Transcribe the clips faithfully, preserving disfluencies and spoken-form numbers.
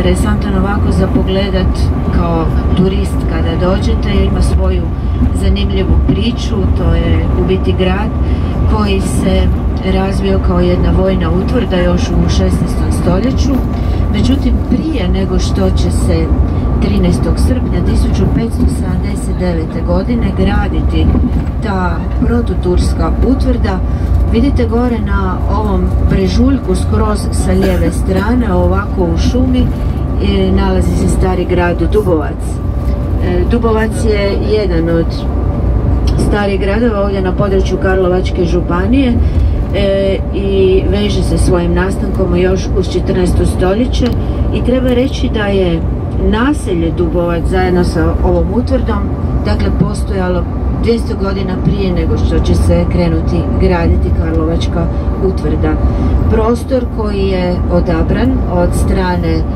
interesantan ovako za pogledat kao turist kada dođete, ima svoju zanimljivu priču. To je u biti grad koji se razvio kao jedna vojna utvrda još u šesnaestom stoljeću. Međutim, prije nego što će se trinaestog srpnja tisuću petsto sedamdeset devete. godine graditi ta protuturska utvrda, vidite gore na ovom brežuljku skroz sa lijeve strane, ovako u šumi, nalazi se stari grad Dubovac. Dubovac je jedan od starih gradova ovdje na području Karlovačke županije e, i veže se svojim nastankom još uz četrnaesto stoljeće i treba reći da je naselje Dubovac zajedno sa ovom utvrdom dakle postojalo dvjesto godina prije nego što će se krenuti graditi Karlovačka utvrda. Prostor koji je odabran od strane e,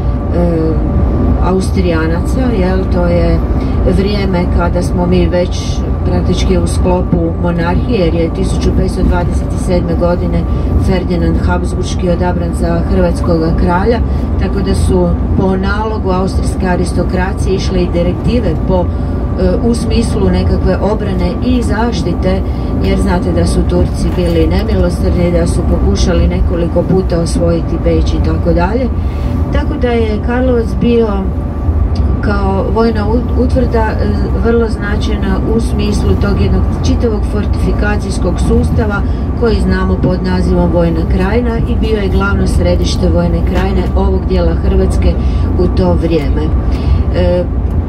Austrijanaca, jel, to je vrijeme kada smo mi već praktički u sklopu monarhije, jer je tisuću petsto dvadeset sedme. godine Ferdinand Habsburški odabran za hrvatskog kralja, tako da su po nalogu austrijske aristokracije išle i direktive po u smislu nekakve obrane i zaštite, jer znate da su Turci bili nemilosrdni, da su pokušali nekoliko puta osvojiti Beč i tako dalje. Tako da je Karlovac bio kao vojna utvrda vrlo značajna u smislu tog jednog čitavog fortifikacijskog sustava koji znamo pod nazivom Vojna krajina i bio je glavno središte vojne krajine ovog dijela Hrvatske u to vrijeme. E,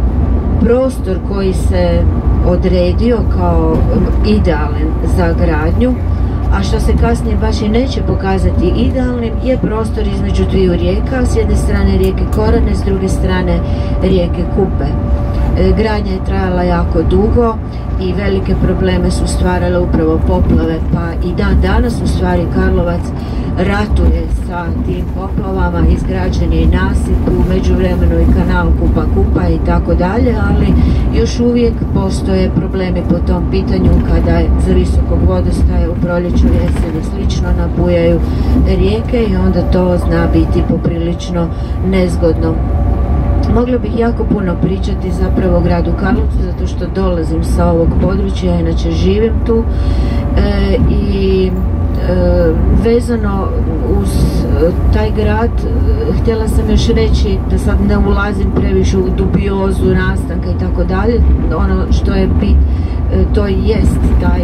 prostor koji se odredio kao idealan za gradnju, a što se kasnije baš i neće pokazati idealnim, je prostor između dviju rijeka, s jedne strane rijeke Korane, s druge strane rijeke Kupe. E, gradnja je trajala jako dugo i velike probleme su stvarale upravo poplave, pa i dan danas u stvari Karlovac ratuje sa tim poplavama, izgrađen je i nasip, u međuvremenu i kanal Kupa Kupa i tako dalje, ali još uvijek postoje problemi po tom pitanju kada za visokog vodostaja u proljeću, jesen i slično napujaju rijeke i onda to zna biti poprilično nezgodno. Mogla bih jako puno pričati zapravo o gradu Karlovcu, zato što dolazim sa ovog područja, inače živim tu e, i e, vezano uz taj grad htjela sam još reći, da sad ne ulazim previše u dubiozu nastanka i tako dalje, ono što je bit, to jest taj,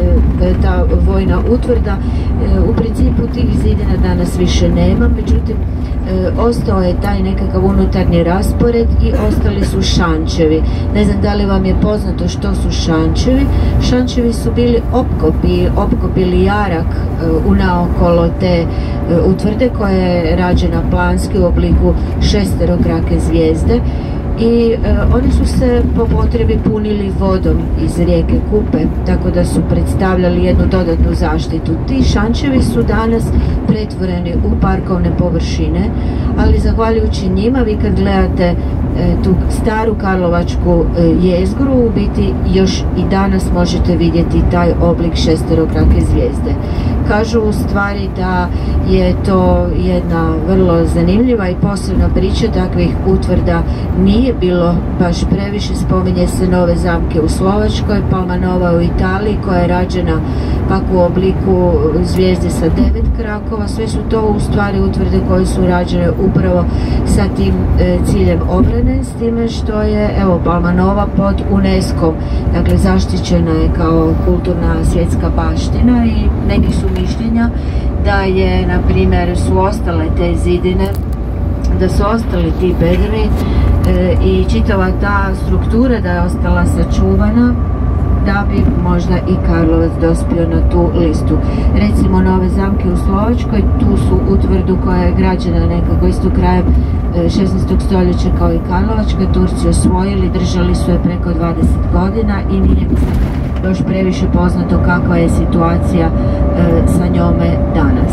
ta vojna utvrda. U principu tih zidina danas više nema, međutim ostao je taj nekakav unutarnji raspored i ostali su šančevi. Ne znam da li vam je poznato što su šančevi. Šančevi su bili opkopi, opkopi ili jarak unaokolo te utvrde koja je rađena planski u obliku šesterokrake zvijezde. I e, oni su se po potrebi punili vodom iz rijeke Kupe, tako da su predstavljali jednu dodatnu zaštitu. Ti šančevi su danas pretvoreni u parkovne površine, ali zahvaljujući njima vi kad gledate e, tu staru karlovačku e, jezgru, u biti još i danas možete vidjeti taj oblik šesterokrake zvijezde. Kažu u stvari da je to jedna vrlo zanimljiva i posebna priča, takvih utvrda nije bilo baš previše. Spominje se Nove zamke u Slovačkoj, Palmanova u Italiji koja je rađena pak u obliku zvijezde sa devet krakova. Sve su to u stvari utvrde koje su rađene upravo sa tim e, ciljem obrane, s time što je evo Palmanova pod UNESCO-om, dakle zaštićena je kao kulturna svjetska baština i neki su mišljenja da je, na primjer, su ostale te zidine, da su ostali ti bedemi e, i čitava ta struktura da je ostala sačuvana, da bi možda i Karlovac dospio na tu listu. Recimo Nove zamke u Slovačkoj, tu su utvrdu koja je građena nekako isto krajem šesnaestog stoljeća kao i Karlovačka, Turci osvojili, držali su je preko dvadeset godina i nije mi se još previše poznato kakva je situacija e, sa njome danas.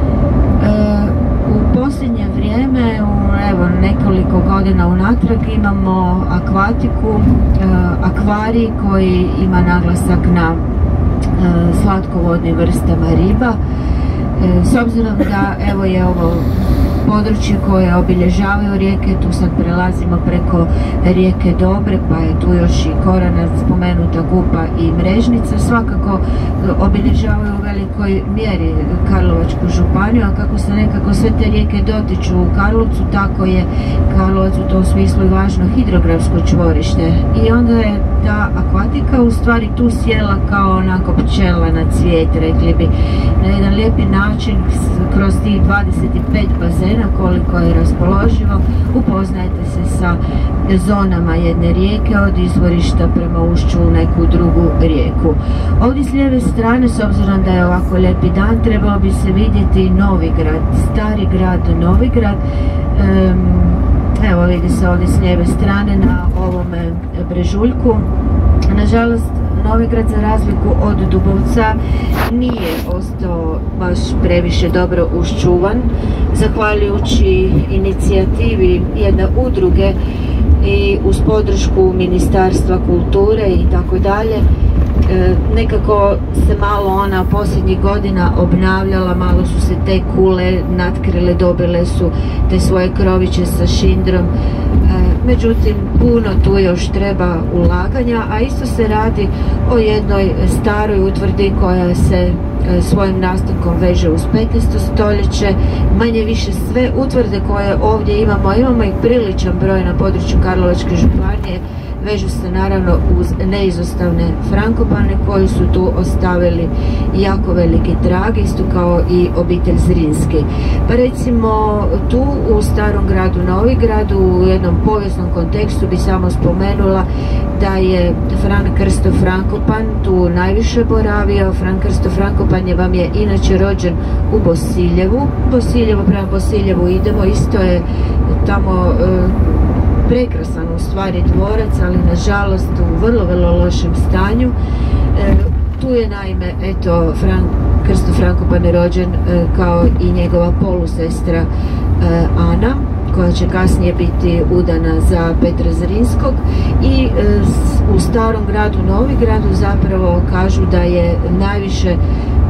E, u posljednje vrijeme, u evo, nekoliko godina unatrag, imamo akvatiku, e, akvarij koji ima naglasak na e, slatkovodnim vrstama riba. E, s obzirom da evo je ovo područje koje obilježavaju rijeke. Tu sad prelazimo preko rijeke Dobre, pa je tu još i Korana, spomenuta Kupa i Mrežnica. Svakako obilježavaju u velikoj mjeri Karlovačku županiju, a kako se nekako sve te rijeke dotiču u Karlovcu, tako je Karlovac u tom smislu i važno hidrografsko čvorište. I onda je ta akvatika u stvari tu sjela kao onako pčela na cvijet, rekli bi, na jedan lijepi način. Kroz tih dvadeset pet bazena koliko je raspoloživo, upoznajete se sa zonama jedne rijeke od izvorišta prema ušću u neku drugu rijeku. Ovdje s lijeve strane, s obzirom da je ovako lijepi dan, trebao bi se vidjeti Novigrad, stari grad Novigrad. Um, evo vidi se ovdje s lijeve strane na ovome brežuljku. Nažalost, Novigrad, za razliku od Dubovca, nije ostao baš previše dobro uščuvan, zahvaljujući inicijativi jedne udruge i uz podršku Ministarstva kulture i tako dalje. Nekako se malo ona posljednjih godina obnavljala, malo su se te kule natkrile, dobile su te svoje kroviće sa šindrom. Međutim, puno tu još treba ulaganja, a isto se radi o jednoj staroj utvrdi koja se svojim nastankom veže uz petnaesto stoljeće. Manje više sve utvrde koje ovdje imamo, imamo i priličan broj na području Karlovačke županije, vežu se naravno uz neizostavne Frankopane koji su tu ostavili jako veliki trag, isto kao i obitelj Zrinski. Pa recimo tu u starom gradu Novigradu, u jednom povijesnom kontekstu bi samo spomenula da je Fran Krsto Frankopan tu najviše boravio. Fran Krsto Frankopan je vam je inače rođen u Bosiljevu. Bosiljevo, prema Bosiljevu idemo, isto je tamo e, prekrasan u stvari dvorac, ali nažalost u vrlo, vrlo lošem stanju. E, tu je naime, eto, Fran, Krsto Frankopan je rođen e, kao i njegova polusestra e, Ana, koja će kasnije biti udana za Petra Zrinskog. I e, u starom gradu Novigradu zapravo kažu da je najviše e,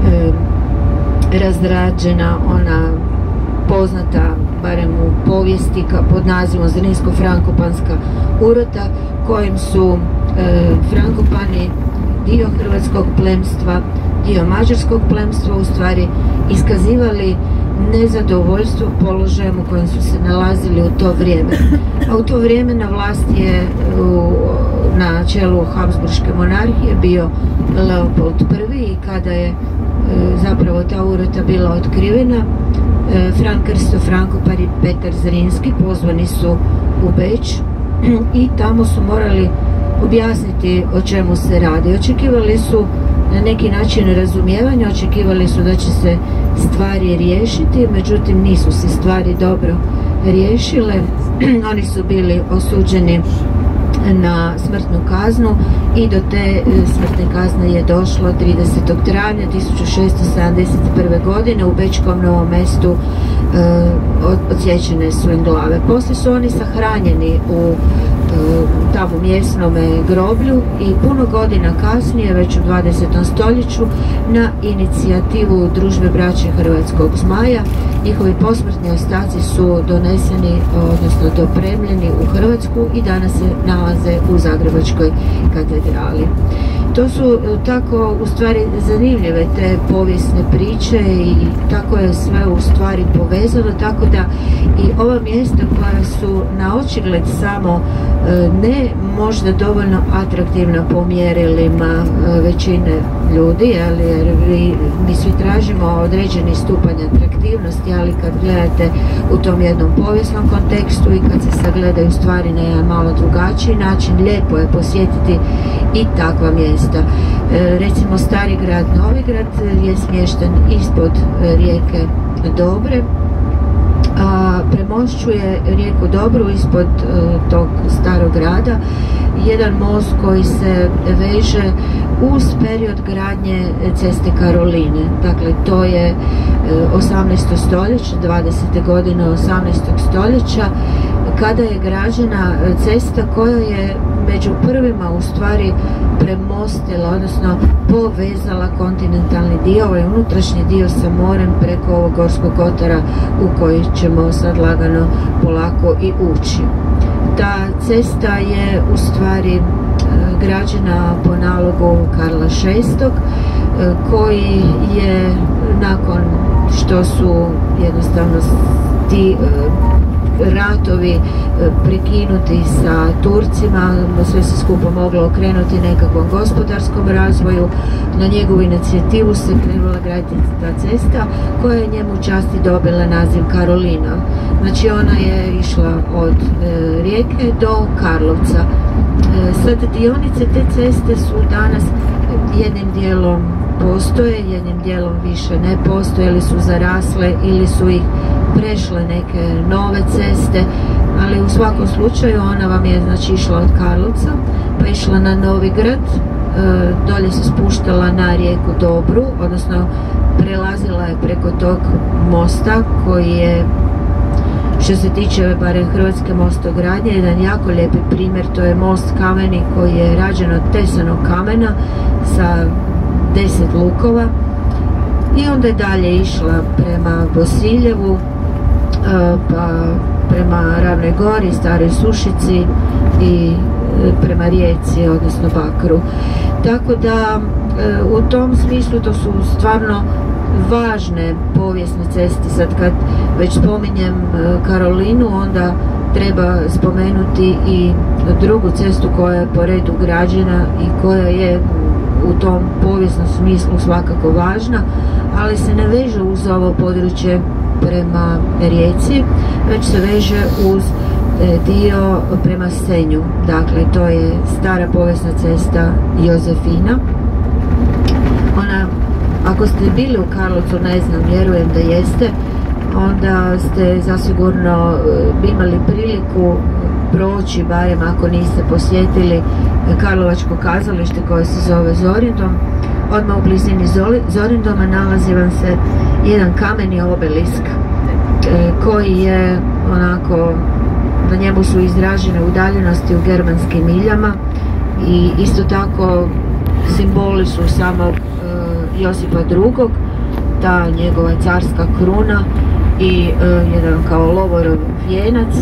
razrađena ona poznata, barem u povijesti, pod nazivom Zrinsko-Frankopanska urota, kojim su e, Frankopani dio hrvatskog plemstva, dio mađarskog plemstva u stvari iskazivali nezadovoljstvo položajem u kojem su se nalazili u to vrijeme. A u to vrijeme na vlasti je u, na čelu Habsburške monarhije bio Leopold prvi i kada je e, zapravo ta urota bila otkrivena, e, Fran Krsto Frankopan i Petar Zrinski pozvani su u Beč i tamo su morali objasniti o čemu se radi. Očekivali su na neki način razumijevanja, očekivali su da će se stvari riješiti, međutim nisu se stvari dobro riješile. Oni su bili osuđeni na smrtnu kaznu i do te smrtne kazne je došlo tridesetog travnja tisuću šesto sedamdeset prve. godine u Bečkom Novom Mestu. E, odsječene su im glave. Poslije su oni sahranjeni u tamo mjesnom groblju i puno godina kasnije, već u dvadesetom stoljeću, na inicijativu Družbe braće Hrvatskog Zmaja, njihovi posmrtni ostaci su doneseni, odnosno dopremljeni u Hrvatsku i danas se nalaze u Zagrebačkoj katedrali. To su tako u stvari zanimljive te povijesne priče i tako je sve u stvari povezano, tako da i ova mjesta koja su na očigled samo ne možda dovoljno atraktivna po mjerilima većine ljudi, jer mi svi tražimo određeni stupanj atraktivnosti, ali kad gledate u tom jednom povijesnom kontekstu i kad se sagledaju stvari na jedan malo drugačiji način, lijepo je posjetiti i takva mjesta. E, recimo stari grad Novigrad je smješten ispod rijeke Dobre, a premošćuje rijeku Dobru ispod uh, tog starog grada jedan most koji se veže uz period gradnje ceste Karoline. Dakle, to je uh, osamnaesto stoljeće, dvadesete godine osamnaestog stoljeća, kada je građena cesta koja je među prvima u stvari premostila, odnosno povezala kontinentalni dio, ovaj unutrašnji dio sa morem preko ovog Gorskog kotara u koji ćemo sad lagano polako i ući. Ta cesta je u stvari građena po nalogu Karla šestog koji je nakon što su jednostavno ti ratovi prekinuti sa Turcima, sve se skupo moglo okrenuti nekakvom gospodarskom razvoju. Na njegovu inicijativu se krenula graditi ta cesta koja je njemu časti dobila naziv Karolina. Znači ona je išla od e, Rijeke do Karlovca. E, sad dionice te ceste su danas jednim dijelom postoje, jednim dijelom više ne postoje, ili su zarasle ili su ih prešle neke nove ceste, ali u svakom slučaju ona vam je znači išla od Karlovca pa išla na Novigrad, e, dolje se spuštala na rijeku Dobru, odnosno prelazila je preko tog mosta koji je, što se tiče barem hrvatske mostogradnje, jedan jako lijepi primjer. To je most kameni koji je rađen od tesanog kamena sa deset lukova i onda je dalje išla prema Bosiljevu, pa prema Ravnoj Gori, Staroj Sušici i prema Rijeci, odnosno Bakru. Tako da u tom smislu to su stvarno važne povijesne ceste. Sad kad već spominjem Karolinu, onda treba spomenuti i drugu cestu koja je po redu građena i koja je u tom povijesnom smislu svakako važna, ali se ne veže uz ovo područje prema Rijeci, već se veže uz dio prema Senju. Dakle, to je stara povijesna cesta Jozefina. Ona, ako ste bili u Karlovcu, ne znam, vjerujem da jeste, onda ste zasigurno imali priliku proći, barem ako niste posjetili Karlovačko kazalište koje se zove Zorindom. Odmah u blizini Zorindoma nalazi vam se jedan kameni obelisk koji je onako, na njemu su izražene udaljenosti u germanskim miljama i isto tako simboli su samog Josipa drugog, ta njegova carska kruna i jedan kao lovorov vijenac.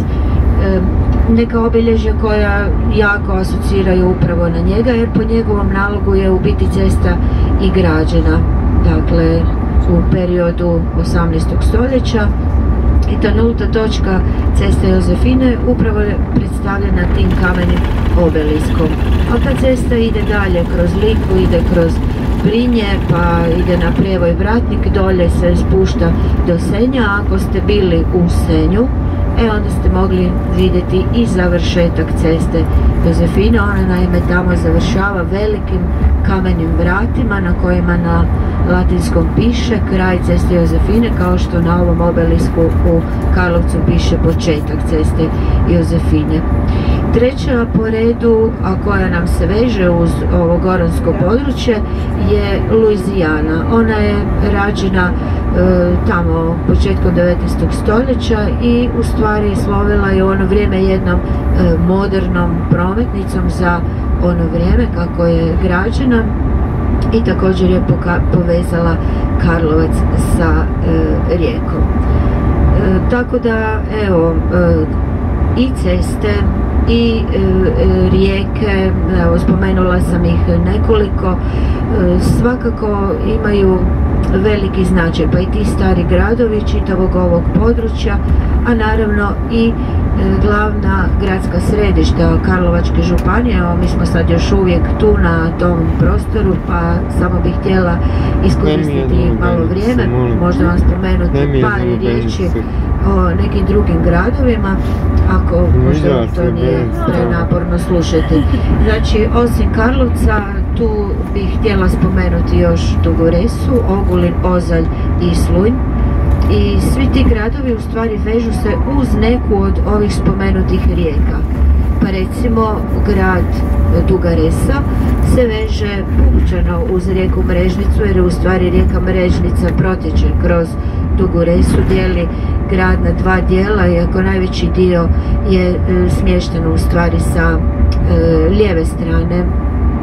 Neka obilježja koja jako asociraju upravo na njega, jer po njegovom nalogu je u biti cesta i građena, dakle u periodu osamnaestog stoljeća, i ta nulta točka ceste Jozefine upravo je predstavljena tim kamenim obeliskom. A ta cesta ide dalje kroz Liku, ide kroz Brinje, pa ide na Prijevoj Vratnik, dolje se spušta do Senja. Ako ste bili u Senju, e onda ste mogli vidjeti i završetak ceste Jozefine. Ona naime tamo završava velikim kamenim vratima na kojima na latinskom piše kraj ceste Jozefine, kao što na ovom obelisku u Karlovcu piše početak ceste Jozefine. Treća po redu, a koja nam se veže uz ovo goransko područje, je Luizijana. Ona je rađena e, tamo početkom devetnaestog stoljeća i u stvari slovila je u ono vrijeme jednom e, modernom prometnicom za ono vrijeme kako je građena i također je povezala Karlovac sa e, Rijekom. E, tako da, evo, e, i ceste i e, e, rijeke, evo, spomenula sam ih nekoliko, e, svakako imaju veliki značaj, pa i ti stari gradovi čitavog ovog područja, a naravno i e, glavna gradska središta Karlovačke županije. Evo, mi smo sad još uvijek tu na tom prostoru, pa samo bih htjela iskoristiti malo vrijeme, možda vam spomenuti par riječi o nekim drugim gradovima, ako možda to nije prenaporno slušati. Znači, osim Karlovca, tu bih htjela spomenuti još Dugu Resu, Ogulin, Ozalj i Slunj. I svi ti gradovi u stvari vežu se uz neku od ovih spomenutih rijeka. Pa recimo grad Duga Resa se veže pupčano uz rijeku Mrežnicu, jer je u stvari rijeka Mrežnica protječe kroz Dugu Resu, dijeli grad na dva dijela, iako najveći dio je e, smješten u stvari sa e, lijeve strane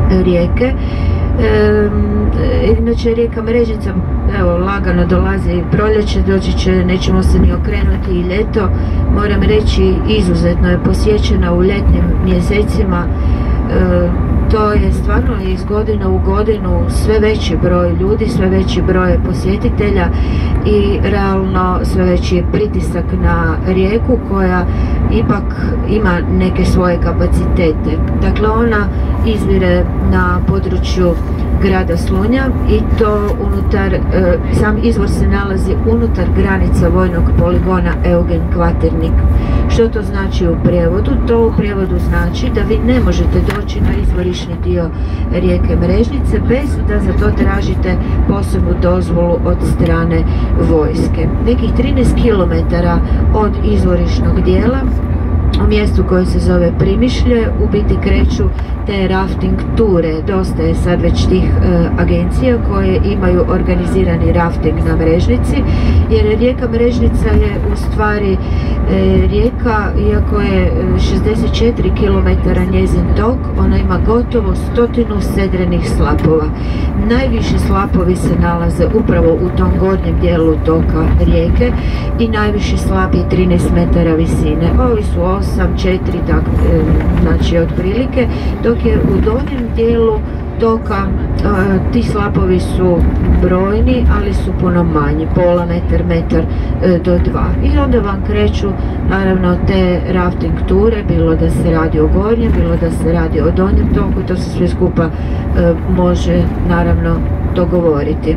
rijeke. E, inače rijeka Mrežnica, evo, lagano dolazi proljeće, doći će, nećemo se ni okrenuti i ljeto. Moram reći, izuzetno je posjećena u ljetnim mjesecima. E, to je stvarno iz godine u godinu sve veći broj ljudi, sve veći broj posjetitelja i realno sve veći je pritisak na rijeku koja ipak ima neke svoje kapacitete. Dakle, ona izvire na području grada Slunja i to unutar, e, sam izvor se nalazi unutar granica vojnog poligona Eugen Kvaternik. Što to znači u prijevodu? To u prijevodu znači da vi ne možete doći na izvorišni dio rijeke Mrežnice bez da za to tražite posebnu dozvolu od strane vojske. Nekih trinaest kilometara od izvorišnog dijela, u mjestu koje se zove Primišlje, u biti kreću te rafting ture. Dosta je sad već tih e, agencija koje imaju organizirani rafting na Mrežnici, jer rijeka Mrežnica je u stvari e, rijeka, iako je šezdeset četiri kilometara njezin tok, ona ima gotovo stotinu sedrenih slapova. Najviši slapovi se nalaze upravo u tom gornjem dijelu toka rijeke i najviši slap je trinaest metara visine. Ovi su osam, četiri, tak, e, znači otprilike, dok je u donjem dijelu toka e, ti slapovi su brojni, ali su puno manji, pola metar, metar e, do dva. I onda vam kreću naravno te rafting ture, bilo da se radi o gornjem, bilo da se radi o donjem toku, to se sve skupa e, može naravno dogovoriti.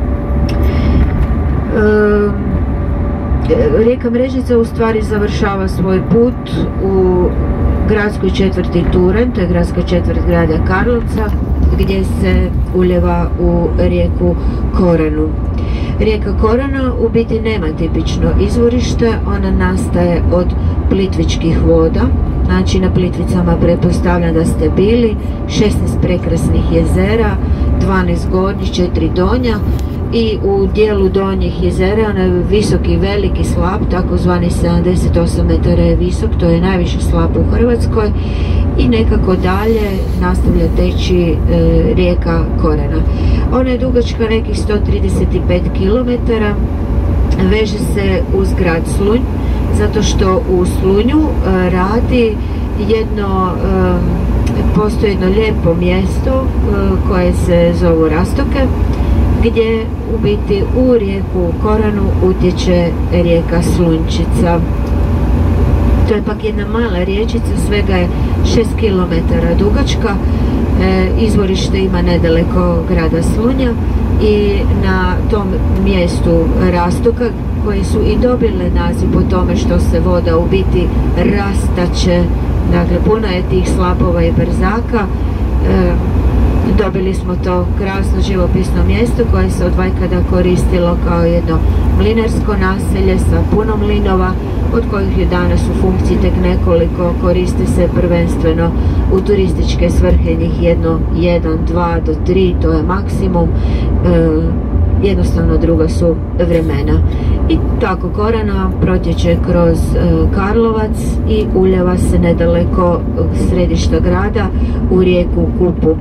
E, Rijeka Mrežnica u stvari završava svoj put u gradskoj četvrti Turen, to je gradska četvrt grada Karlovca, gdje se uljeva u rijeku Koranu. Rijeka Korana u biti nema tipično izvorište, ona nastaje od plitvičkih voda, znači na Plitvicama pretpostavljam da ste bili, šesnaest prekrasnih jezera, dvanaest gornjih, četiri donja, i u dijelu donjih jezera onaj visoki veliki slap, takozvani sedamdeset osam metara je visok, to je najviši slap u Hrvatskoj, i nekako dalje nastavlja teći e, rijeka Korana. Ona je dugačka nekih sto trideset pet kilometara, veže se uz grad Slunj, zato što u Slunju e, radi jedno, e, postoji jedno lijepo mjesto e, koje se zove Rastoke, gdje u biti u rijeku Koranu utječe rijeka Slunčica. To je pak jedna mala riječica, svega je šest kilometara dugačka, e, izvorište ima nedaleko grada Slunja i na tom mjestu Rastoka, koji su i dobile naziv po tome što se voda u biti rastače, dakle puno je tih slapova i brzaka, e, dobili smo to krasno živopisno mjesto koje se od vajkada koristilo kao jedno mlinarsko naselje sa puno mlinova, od kojih je danas u funkciji tek nekoliko, koriste se prvenstveno u turističke svrhe, njih jedno, jedan, dva do tri, to je maksimum, e, jednostavno druga su vremena. I tako Korana protječe kroz e, Karlovac i uljeva se nedaleko središta grada u rijeku Kupu.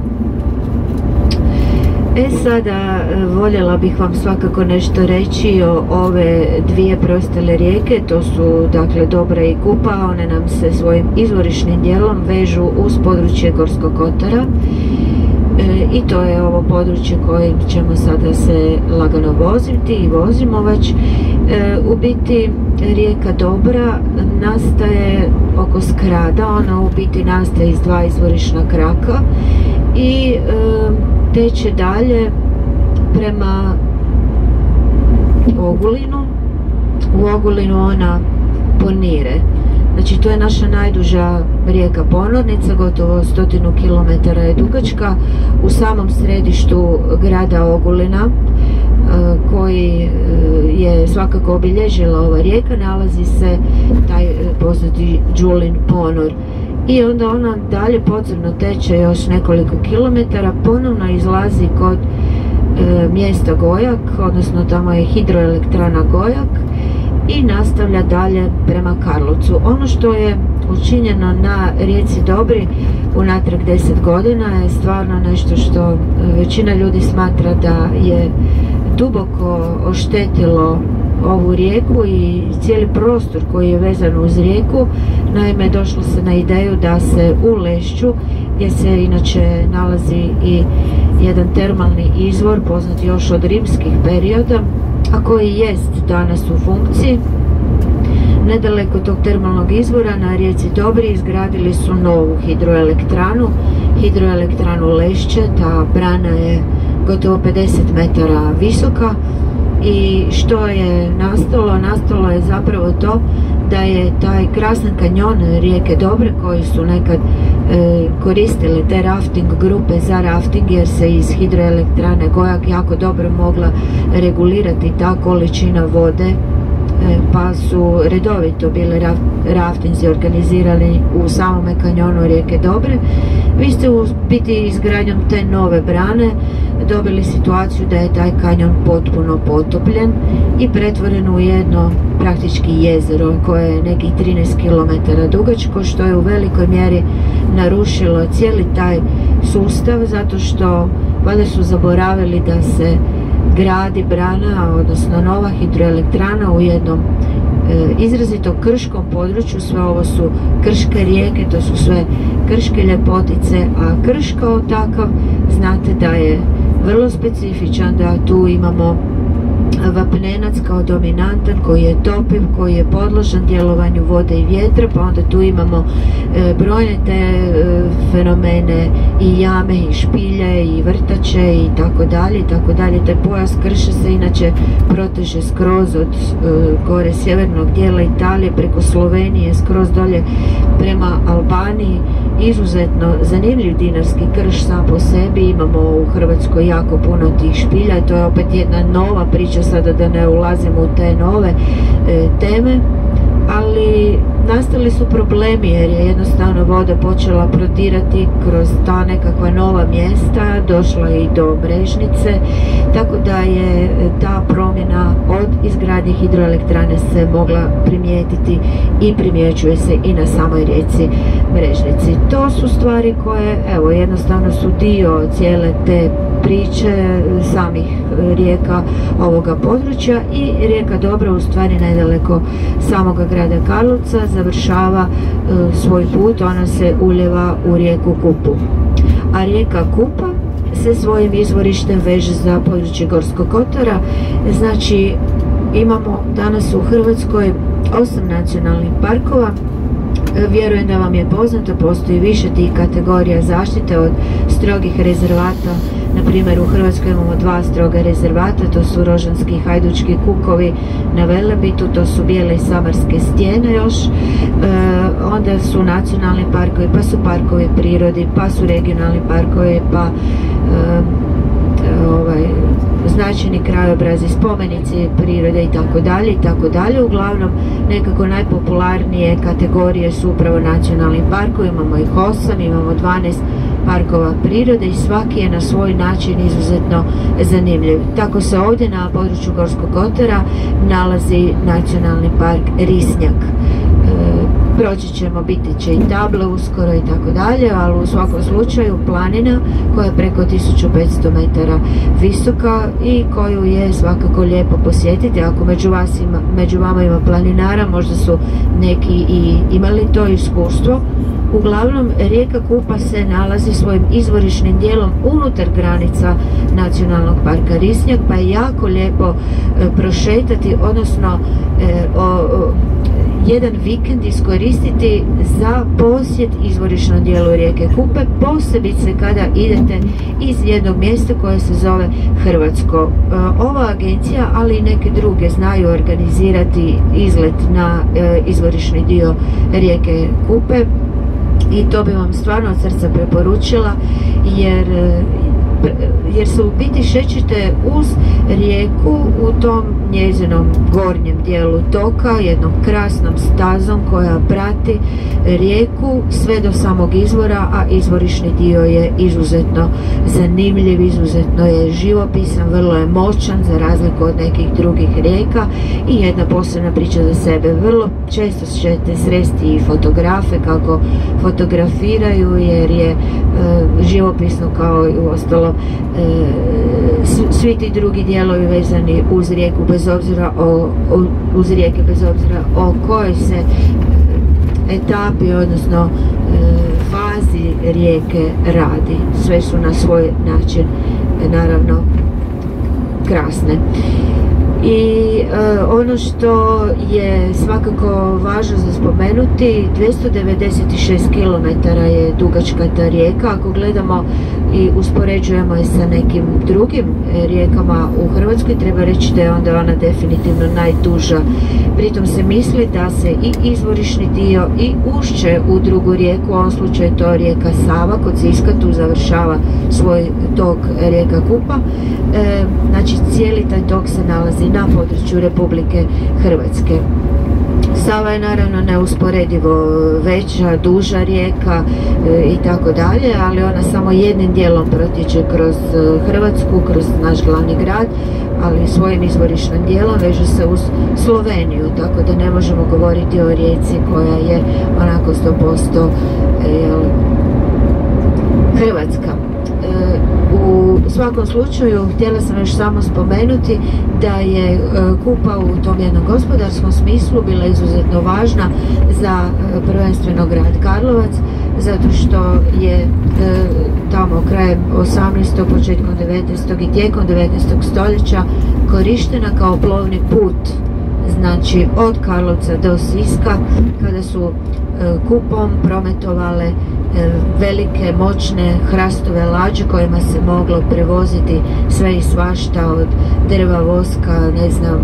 E sada, voljela bih vam svakako nešto reći o ove dvije preostale rijeke, to su dakle Dobra i Kupa, one nam se svojim izvorišnim dijelom vežu uz područje Gorskog kotara. E, i to je ovo područje kojim ćemo sada se lagano voziti i vozimo već. E, u biti rijeka Dobra nastaje oko Skrada, ona u biti nastaje iz dva izvorišna kraka i e, teče dalje prema Ogulinu. U Ogulinu ona ponire. Znači to je naša najduža rijeka ponornica, gotovo stotinu kilometara je dugačka. U samom središtu grada Ogulina, koji je svakako obilježila ova rijeka, nalazi se taj poznati Đulin ponor. I onda ona dalje podzemno teče još nekoliko kilometara, ponovno izlazi kod e, mjesta Gojak, odnosno tamo je hidroelektrana Gojak, i nastavlja dalje prema Karlovcu. Ono što je učinjeno na rijeci Dobri unatrag deset godina je stvarno nešto što većina ljudi smatra da je duboko oštetilo ovu rijeku i cijeli prostor koji je vezan uz rijeku. Naime, došlo se na ideju da se u Lešću, gdje se inače nalazi i jedan termalni izvor poznat još od rimskih perioda, a koji jest danas u funkciji, nedaleko tog termalnog izvora na rijeci Dobri izgradili su novu hidroelektranu, hidroelektranu Lešće. Ta brana je gotovo pedeset metara visoka i što je nastalo? Nastalo je zapravo to da je taj krasan kanjon rijeke Dobre, koji su nekad e, koristile te rafting grupe za rafting, jer se iz hidroelektrane Gojak jako dobro mogla regulirati ta količina vode, e, pa su redovito bile raf, raftinzi organizirani u samome kanjonu rijeke Dobre. Vi ste u biti izgradnjom te nove brane dobili situaciju da je taj kanjon potpuno potopljen i pretvoren u jedno praktički jezero koje je nekih trinaest kilometara dugačko, što je u velikoj mjeri narušilo cijeli taj sustav, zato što valjda su zaboravili da se gradi brana, odnosno nova hidroelektrana u jednom e, izrazito krškom području. Sve ovo su krške rijeke, to su sve krške ljepotice, a krš kao takav znate da je vrlo specifičan, da tu imamo vapnenac kao dominantan, koji je topiv, koji je podložan djelovanju vode i vjetra, pa onda tu imamo e, brojne te e, fenomene i jame i špilje i vrtače i tako dalje i tako dalje. Taj pojas krša se inače proteže skroz od e, gore sjevernog dijela Italije preko Slovenije skroz dolje prema Albaniji. Izuzetno zanimljiv dinarski krš sam po sebi. Imamo u Hrvatskoj jako puno tih špilja i to je opet jedna nova priča, sada da ne ulazimo u te nove e, teme, ali nastali su problemi jer je jednostavno voda počela prodirati kroz ta nekakva nova mjesta, došla je i do Mrežnice, tako da je ta promjena od izgradnje hidroelektrane se mogla primijetiti i primjećuje se i na samoj rijeci Mrežnici. To su stvari koje, evo, jednostavno su dio cijele te priče samih rijeka ovoga područja, i rijeka Dobra u stvari nedaleko samoga grada Karlovca završava e, svoj put, ona se uljeva u rijeku Kupu. A rijeka Kupa se svojim izvorištem veže za područje Gorskog kotara. Znači imamo danas u Hrvatskoj osam nacionalnih parkova. Vjerujem da vam je poznato, postoji više tih kategorija zaštite, od strogih rezervata. Na primjer, u Hrvatskoj imamo dva stroga rezervata, to su Rožanski i Hajdučki kukovi na Velebitu, to su Bijele i Samarske stijene još, e, onda su nacionalni parkovi, pa su parkovi prirodi, pa su regionalni parkovi, pa e, ovaj, značajni krajobrazi, spomenici prirode i tako dalje i tako dalje. Uglavnom nekako najpopularnije kategorije su upravo nacionalni parkovi, imamo ih osam, imamo dvanaest parkova prirode i svaki je na svoj način izuzetno zanimljiv. Tako se ovdje na području Gorskog kotara nalazi nacionalni park Risnjak. E, proći ćemo, biti će i tabla uskoro i tako dalje, ali u svakom slučaju planina koja je preko tisuću petsto metara visoka i koju je svakako lijepo posjetiti. Ako među, vas ima, među vama ima planinara, možda su neki i imali to iskustvo. Uglavnom, rijeka Kupa se nalazi svojim izvorišnim dijelom unutar granica nacionalnog parka Risnjak, pa je jako lijepo e, prošetati, odnosno e, o, o, jedan vikend iskoristiti za posjet izvorišnom dijelu rijeke Kupe, posebice kada idete iz jednog mjesta koje se zove Hrvatsko. E, ova agencija, ali i neke druge, znaju organizirati izlet na e, izvorišni dio rijeke Kupe. I to bi vam stvarno od srca preporučila, jer jer se u biti šećete uz rijeku u tom njezinom gornjem dijelu toka, jednom krasnom stazom koja prati rijeku sve do samog izvora, a izvorišni dio je izuzetno zanimljiv, izuzetno je živopisan, vrlo je moćan za razliku od nekih drugih rijeka i jedna posebna priča za sebe. Vrlo često ćete sresti i fotografe kako fotografiraju, jer je e, živopisno kao i uostalom e, svi ti drugi dijelovi vezani uz rijeku, bez obzira o, o, uz rijeke bez obzira o kojoj se etapi, odnosno e, fazi rijeke radi. Sve su na svoj način e, naravno krasne. I e, ono što je svakako važno za spomenuti, dvjesto devedeset šest kilometara je dugačka ta rijeka. Ako gledamo i uspoređujemo je sa nekim drugim rijekama u Hrvatskoj, treba reći da je onda ona definitivno najduža. Pritom se misli da se i izvorišni dio i ušće u drugu rijeku, u ovom slučaju je to rijeka Sava, kod Siska, tu završava svoj tok rijeka Kupa. E, znači cijeli taj tok se nalazi na području Republike Hrvatske. Sava je naravno neusporedivo veća, duža rijeka e, i tako dalje, ali ona samo jednim dijelom protječe kroz Hrvatsku, kroz naš glavni grad, ali svojim izvorišnim dijelom veže se uz Sloveniju, tako da ne možemo govoriti o rijeci koja je onako sto posto e, hrvatska. E, U svakom slučaju htjela sam još samo spomenuti da je Kupa u tom jednom gospodarskom smislu bila izuzetno važna za prvenstveno grad Karlovac, zato što je tamo krajem osamnaestog. početkom devetnaestog i tijekom devetnaestog stoljeća korištena kao plovni put, znači od Karlovca do Siska, kada su Kupom prometovale velike, moćne hrastove lađe kojima se moglo prevoziti sve i svašta, od drva, voska, ne znam,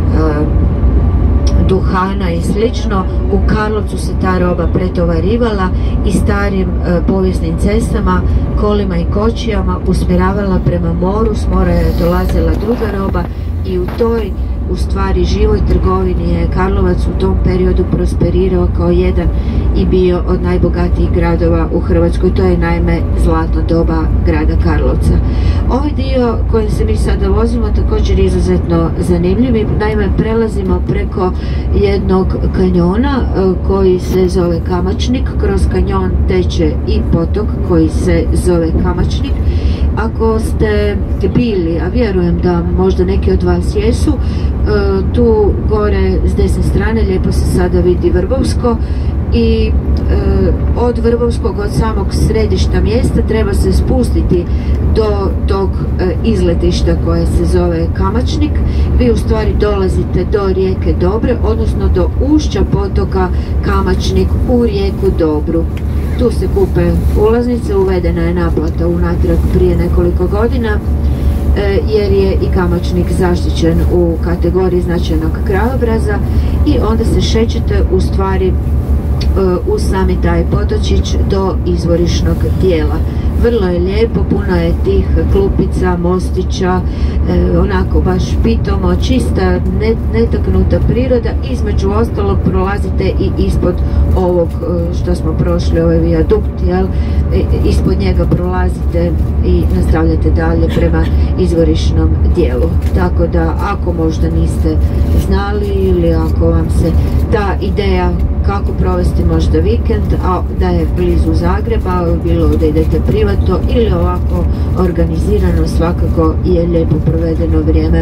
duhana i slično. U Karlovcu se ta roba pretovarivala i starim povijesnim cestama, kolima i kočijama usmjeravala prema moru. S mora je dolazila druga roba i u toj u stvari živoj trgovini je Karlovac u tom periodu prosperirao kao jedan i bio od najbogatijih gradova u Hrvatskoj. To je naime zlatno doba grada Karlovca. Ovaj dio kojim se mi sada vozimo također izuzetno zanimljiv. Naime, prelazimo preko jednog kanjona koji se zove Kamačnik. Kroz kanjon teče i potok koji se zove Kamačnik. Ako ste bili, a vjerujem da možda neki od vas jesu, tu gore s desne strane lijepo se sada vidi Vrbovsko i od Vrbovskog, od samog središta mjesta, treba se spustiti do tog izletišta koje se zove Kamačnik. Vi u stvari dolazite do rijeke Dobre, odnosno do ušća potoka Kamačnik u rijeku Dobru. Tu se kupe ulaznice, uvedena je naplata unatrag prije nekoliko godina, jer je i Kamačnik zaštićen u kategoriji značajnog krajobraza, i onda se šećete u stvari uz sami taj potočić do izvorišnog dijela. Vrlo je lijepo, puno je tih klupica, mostića, e, onako baš pitomo, čista, net, netaknuta priroda. Između ostalog prolazite i ispod ovog što smo prošli, ovaj vijadukt, jel? E, ispod njega prolazite i nastavljate dalje prema izvorišnom dijelu. Tako da ako možda niste znali ili ako vam se ta ideja kako provesti možda vikend, a da je blizu Zagreba, bilo da idete privatno ili ovako organizirano, svakako je lijepo provedeno vrijeme.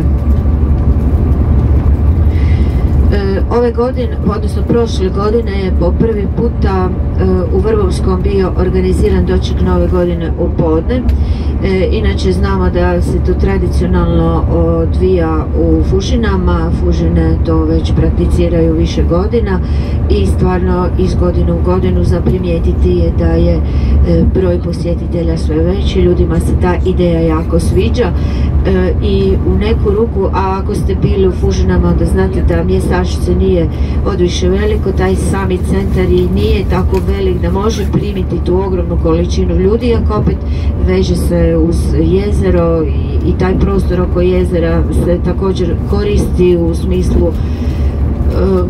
E, ove godine, odnosno prošle godine je po prvi puta e, u Vrbovskom bio organiziran doček nove godine u podne. E, inače znamo da se to tradicionalno odvija u Fužinama. Fužine to već prakticiraju više godina i stvarno iz godine u godinu za primijetiti je da je e, broj posjetitelja sve veći. Ljudima se ta ideja jako sviđa. i u neku ruku, a ako ste bili u Fužinama onda znate da mjestašice nije odviše veliko, taj sami centar i nije tako velik da može primiti tu ogromnu količinu ljudi, ako opet veže se uz jezero i, i taj prostor oko jezera se također koristi u smislu uh,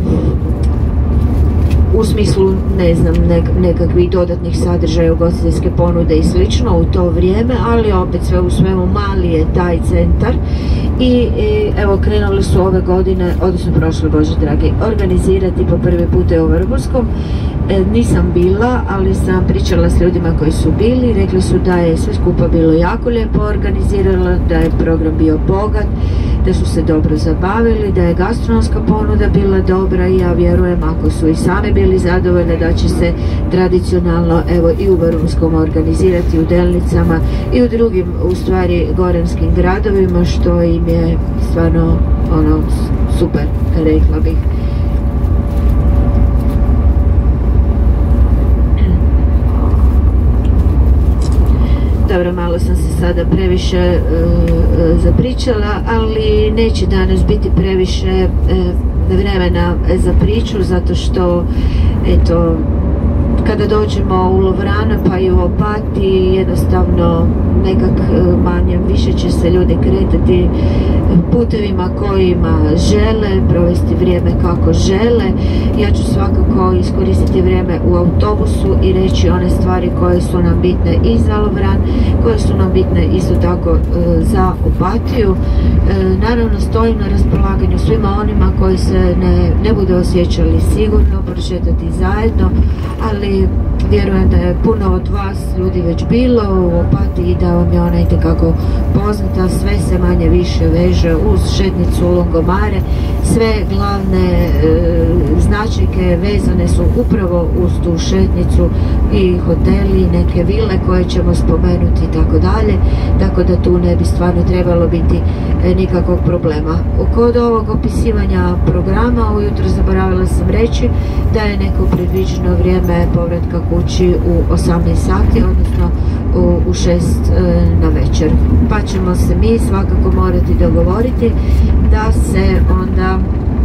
u smislu, ne znam, nek nekakvih dodatnih sadržaja, ugostiteljske ponude i slično u to vrijeme, ali opet sve u svemu mali je taj centar i, i evo krenuli su ove godine, odnosno prošle, Bože dragi, organizirati po prvi put u Vrgorskom. E, nisam bila, ali sam pričala s ljudima koji su bili, rekli su da je sve skupa bilo jako lijepo organizirano, da je program bio bogat, da su se dobro zabavili, da je gastronomska ponuda bila dobra i ja vjerujem, ako su i sami bili zadovoljni, da će se tradicionalno evo i u Vrgorskom organizirati, u Delnicama i u drugim, u stvari, gorenskim gradovima, što im je stvarno ono super, rekla bih. Dobro, malo sam se sada previše e, e, zapričala, ali neće danas biti previše e, vremena za priču, zato što, eto, kada dođemo u Lovrana pa i u Opatiji, jednostavno nekak manje više će se ljudi kretati putevima kojima žele, provesti vrijeme kako žele. Ja ću svakako iskoristiti vrijeme u autobusu i reći one stvari koje su nam bitne i za Lovran, koje su nam bitne isto tako e, za Opatiju. E, naravno stojim na raspolaganju svima onima koji se ne, ne budu osjećali sigurno prošetati zajedno, ali vjerujem da je puno od vas ljudi već bilo u Opatiji, da vam je ona itekako poznata, sve se manje više veže uz šetnicu Lungomare, sve glavne e, značajke vezane su upravo uz tu šetnicu i hoteli, neke vile koje ćemo spomenuti i tako dalje, tako da tu ne bi stvarno trebalo biti e, nikakvog problema. Kod ovog opisivanja programa ujutro zaboravila sam reći da je neko predviđeno vrijeme povratka kući u osamnaest sati, odnosno u, u šest e, na večer. Pa ćemo se mi svakako morati dogovoriti da se onda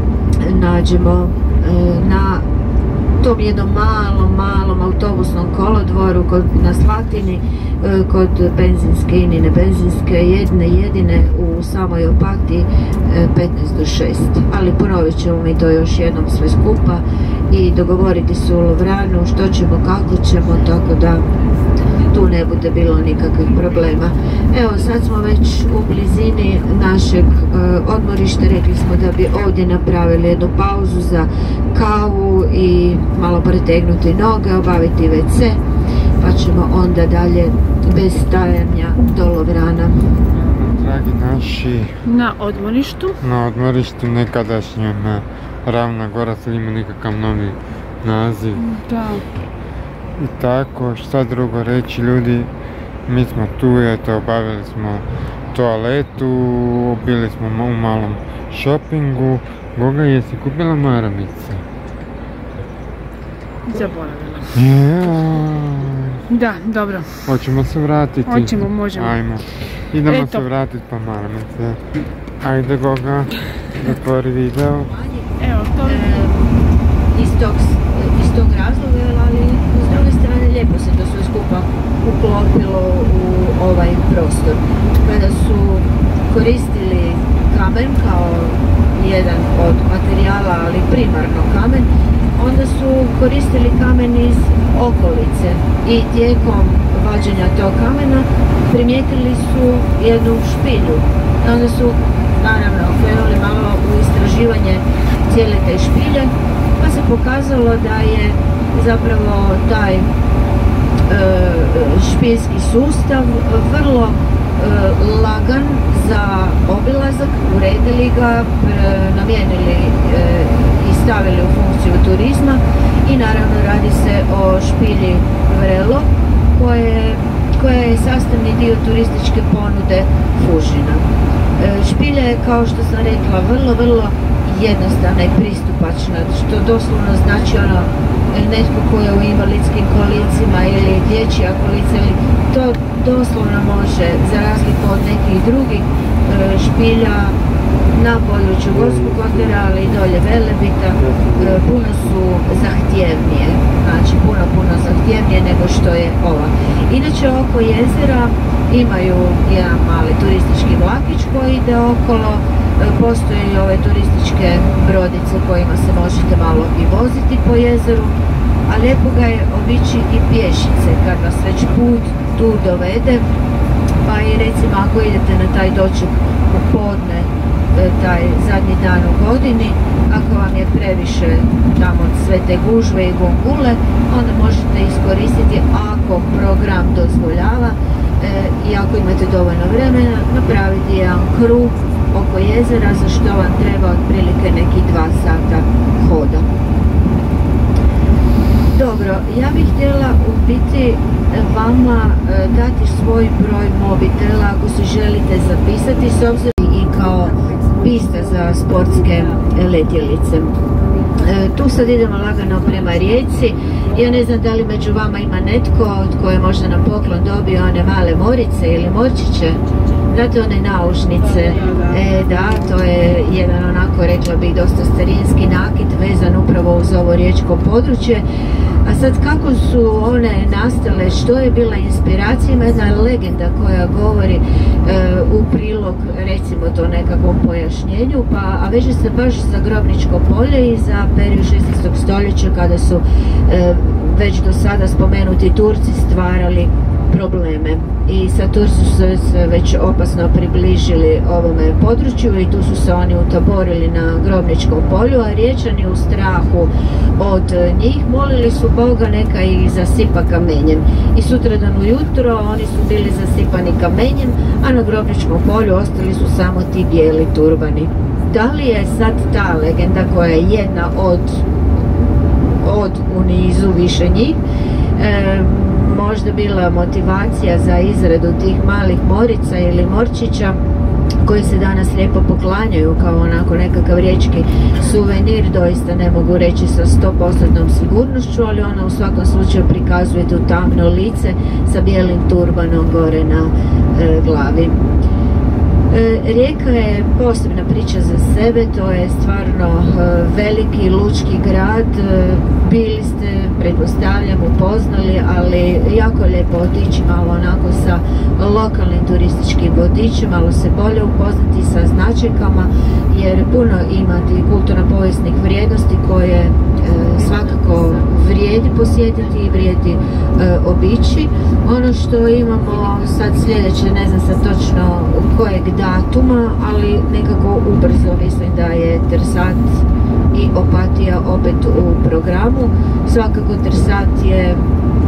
nađemo e, na tom jednom malom, malom autobusnom kolodvoru kod, na Slatini, e, kod benzinske i ne benzinske, jedne jedine u samoj Opatiji, e, petnaest do šest. Ali ponovit ćemo mi to još jednom sve skupa i dogovoriti se u Lovranu što ćemo, kako ćemo, tako da tu ne bude bilo nikakvih problema. Evo, sad smo već u blizini našeg e, odmorišta, rekli smo da bi ovdje napravili jednu pauzu za kavu i malo pretegnuti noge, obaviti ve ce, pa ćemo onda dalje bez stajanja do Lovrana. Dragi naši, na odmorištu. Na odmorištu nekadašnjem Ravna Gora, sad ima nikakav novi naziv. Da. I tako, šta drugo reći, ljudi, mi smo tu, eto, obavili smo toaletu, bili smo u malom šopingu. Goga, jesi kupila maramice? Zaboravila. Yeah. Da, dobro. Hoćemo se vratiti? Hoćemo, možemo. Ajmo. Idemo Eto. se vratiti pa maramice. Ajde, Goga, zatvori video. Evo, to... E, iz, tog, iz tog razloga, ali s druge strane lijepo se to sve skupa uklopilo u ovaj prostor. Kada su koristili kamen kao jedan od materijala, ali primarno kamen, onda su koristili kamen iz okolice i tijekom vađenja tog kamena primijetili su jednu špilju. Onda su naravno krenuli malo u istraživanje cijele te špilje, pa se pokazalo da je zapravo taj e, špiljski sustav vrlo e, lagan za obilazak, uredili ga, e, namijenili e, i stavili u funkciju turizma i naravno radi se o špilji Vrelo koje, koja je sastavni dio turističke ponude Fužina. E, špilja je, kao što sam rekla, vrlo, vrlo jednostavna i pristupačna, što doslovno znači ono, netko ko je u invalidskim kolicima ili dječja kolica, ili to doslovno može, za razliku od nekih drugih e, špilja na području Gorskog kotara, ali i dolje Velebita, puno su zahtjevnije, znači puno, puno zahtjevnije nego što je ova. Inače, oko jezera imaju jedan mali turistički vlakić koji ide okolo, postoje i ove turističke brodice kojima se možete malo i voziti po jezeru, a lijepo ga je obići i pješice kad vas već put tu dovede, pa i recimo ako idete na taj doček u podne, taj zadnji dan u godini, ako vam je previše tamo sve te gužve i gongule, onda možete iskoristiti, ako program dozvoljava i ako imate dovoljno vremena, napraviti jedan krug oko jezera, za što vam treba otprilike neki dva sata hoda. Dobro, ja bih htjela u biti vama dati svoj broj mobitela ako se želite zapisati, s obzirom i kao pista za sportske letjelice. E, tu sad idemo lagano prema rijeci. Ja ne znam da li među vama ima netko tko je možda na poklon dobio one male morice ili morčiće. Znate, one naušnice. E, da, to je jedan onako, rekla bih, dosta starinski nakit vezan upravo uz ovo riječko područje. A sad kako su one nastale, što je bila inspiracija, ima jedna legenda koja govori e, u prilog recimo to nekakvom pojašnjenju, pa, a veže se baš za Grobničko polje i za period šesnaestog stoljeća kada su e, već do sada spomenuti Turci stvarali probleme. I sad Turci su se već opasno približili ovome području i tu su se oni utaborili na Grobničkom polju, a Riječani u strahu od njih molili su Boga neka ih zasipa kamenjem. I sutradan ujutro oni su bili zasipani kamenjem, a na Grobničkom polju ostali su samo ti bijeli turbani. Da li je sad ta legenda, koja je jedna od, od u nizu više njih, e, možda bila motivacija za izradu tih malih morica ili morčića koji se danas lijepo poklanjaju kao onako nekakav riječki suvenir, doista ne mogu reći sa sto posto sigurnošću, ali ona u svakom slučaju prikazuje tu tamno lice sa bijelim turbanom gore na e, glavi. E, Rijeka je posebna priča za sebe, to je stvarno e, veliki lučki grad, e, bili ste, pretpostavljam, upoznali, ali jako je lijepo otići malo onako sa lokalnim turističkim vodičem, malo se bolje upoznati sa značajkama, jer puno ima tih kulturno-povijesnih vrijednosti koje e, svakako vrijedi posjetiti i vrijedi e, obići. Ono što imamo sad sljedeće, ne znam sad točno kojeg datuma, ali nekako ubrzo mislim da je Trsat i Opatija opet u programu. Svakako Trsat je e,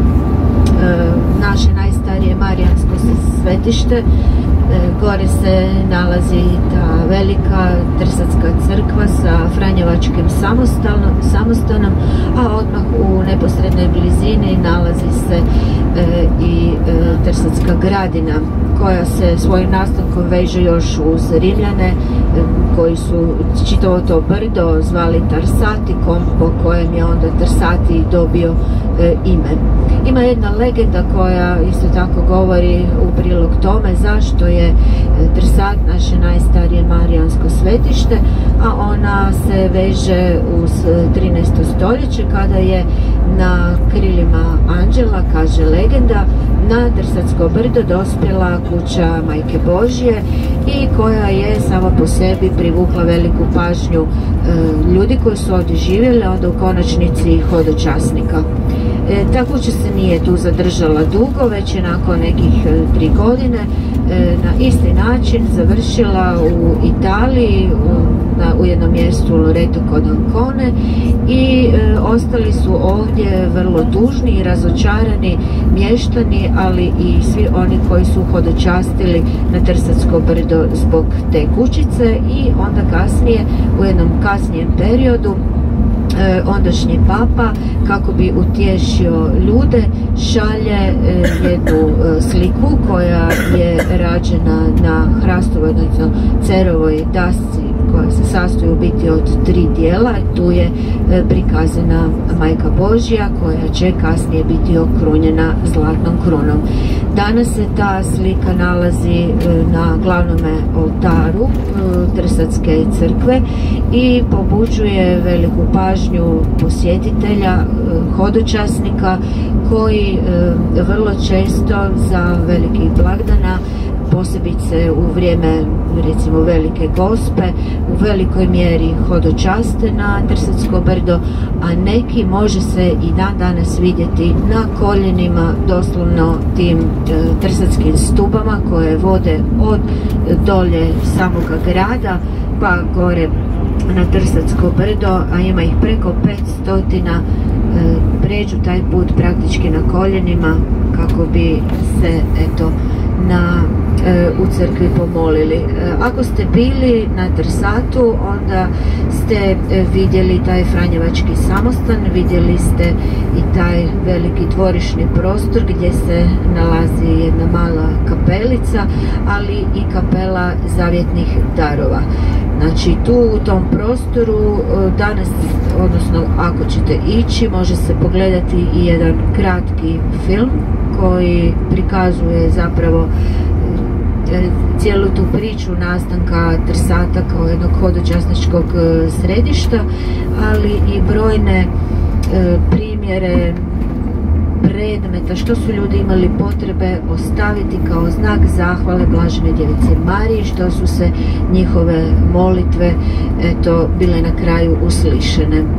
naše najstarije marijansko svetište. E, gore se nalazi ta velika Trsatska crkva sa Franjevačkim samostanom, a odmah u neposrednoj blizini nalazi se e, i e, Trsatska gradina, koja se svojim nastankom veže još uz Rimljane, koji su čitavo to brdo zvali Tarsatikom, po kojem je onda Tarsati dobio e, ime. Ima jedna legenda koja isto tako govori u prilog tome zašto je Trsat naše najstarije marijansko svetište, a ona se veže uz trinaesto stoljeće kada je na krilima anđela, kaže legenda, na Trsatsko brdo dospjela kuća Majke Božje i koja je sama po sebi privukla veliku pažnju e, ljudi koji su ovdje živjeli, onda u konačnici hodočasnika. E, ta kuća se nije tu zadržala dugo, već je nakon nekih e, tri godine e, na isti način završila u Italiji, u, na, u jednom mjestu Loreto kod Ancone i e, ostali su ovdje vrlo tužni i razočarani mještani, ali i svi oni koji su hodočastili na Trsatsko brdo zbog te kućice. I onda kasnije, u jednom kasnijem periodu, E, ondašnji papa, kako bi utješio ljude, šalje e, jednu e, sliku koja je rađena na hrastovoj, odnosno cerovoj dasci koja se sastoji u biti od tri dijela. Tu je prikazana Majka Božja koja će kasnije biti okrunjena zlatnom krunom. Danas se ta slika nalazi na glavnome oltaru Trsatske crkve i pobuđuje veliku pažnju posjetitelja, hodočasnika koji vrlo često za velikih blagdana, posebice u vrijeme recimo Velike Gospe, u velikoj mjeri hodočaste na Trsatsko brdo, a neki može se i dan danas vidjeti na koljenima, doslovno tim e, trsatskim stubama koje vode od dolje samoga grada pa gore na Trsatsko brdo, a ima ih preko petsto, e, pređu taj put praktički na koljenima kako bi se eto na u crkvi pomolili. Ako ste bili na Trsatu, onda ste vidjeli taj Franjevački samostan, vidjeli ste i taj veliki dvorišni prostor gdje se nalazi jedna mala kapelica, ali i kapela zavjetnih darova. Znači tu u tom prostoru danas, odnosno ako ćete ići, može se pogledati i jedan kratki film koji prikazuje zapravo cijelu tu priču nastanka Trsata kao jednog hodočasničkog središta, ali i brojne primjere predmeta što su ljudi imali potrebe ostaviti kao znak zahvale Blaženoj Djevici Mariji, što su se njihove molitve eto bile na kraju uslišene. E,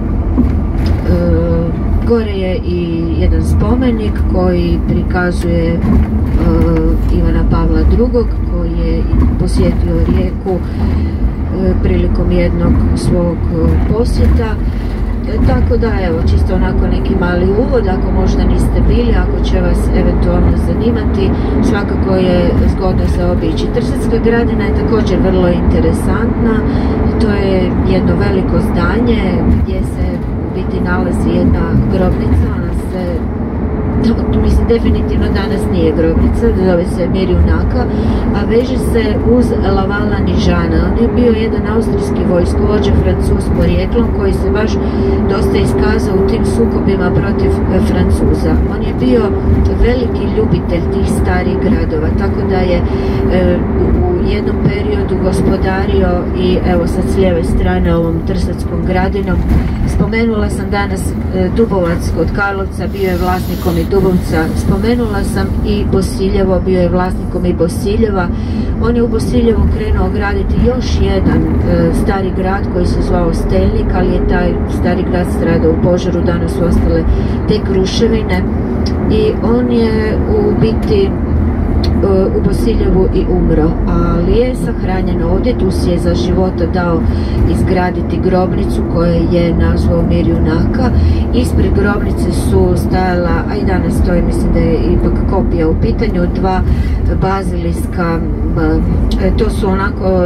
gore je i jedan spomenik koji prikazuje e, Ivana Pavla drugog koji je posjetio Rijeku e, prilikom jednog svog posjeta. Tako da, evo, čisto onako neki mali uvod, ako možda niste bili, ako će vas eventualno zanimati, svakako je zgodno za obići. Trsatska gradina je također vrlo interesantna, to je jedno veliko zdanje gdje se u biti nalazi jedna grobnica, ona se, mislim, definitivno danas nije grobnica, zove se Mir junaka, a veže se uz Lavala Nižana. On je bio jedan austrijski vojskovođa, Francuz porijeklom, koji se baš dosta iskazao u tim sukobima protiv Francuza. On je bio veliki ljubitelj tih starih gradova, tako da je e, u jednom periodu gospodario i evo sad s lijeve strane ovom Trsatskom gradinom. Spomenula sam danas e, Dubovac kod Karlovca, bio je vlasnikom i Dubovca. Spomenula sam i Bosiljevo, bio je vlasnikom i Bosiljeva. On je u Bosiljevu krenuo graditi još jedan e, stari grad koji se zvao Stelnik, ali je taj stari grad stradao u požaru, danas su ostale tek ruševine i on je u biti u Bosiljevu i umro, ali je sahranjen ovdje. Tu si je za života dao izgraditi grobnicu koju je nazvao Mir junaka. Ispred grobnice su stajala, a i danas stoji, mislim da je ipak kopija u pitanju, dva baziliska. To su onako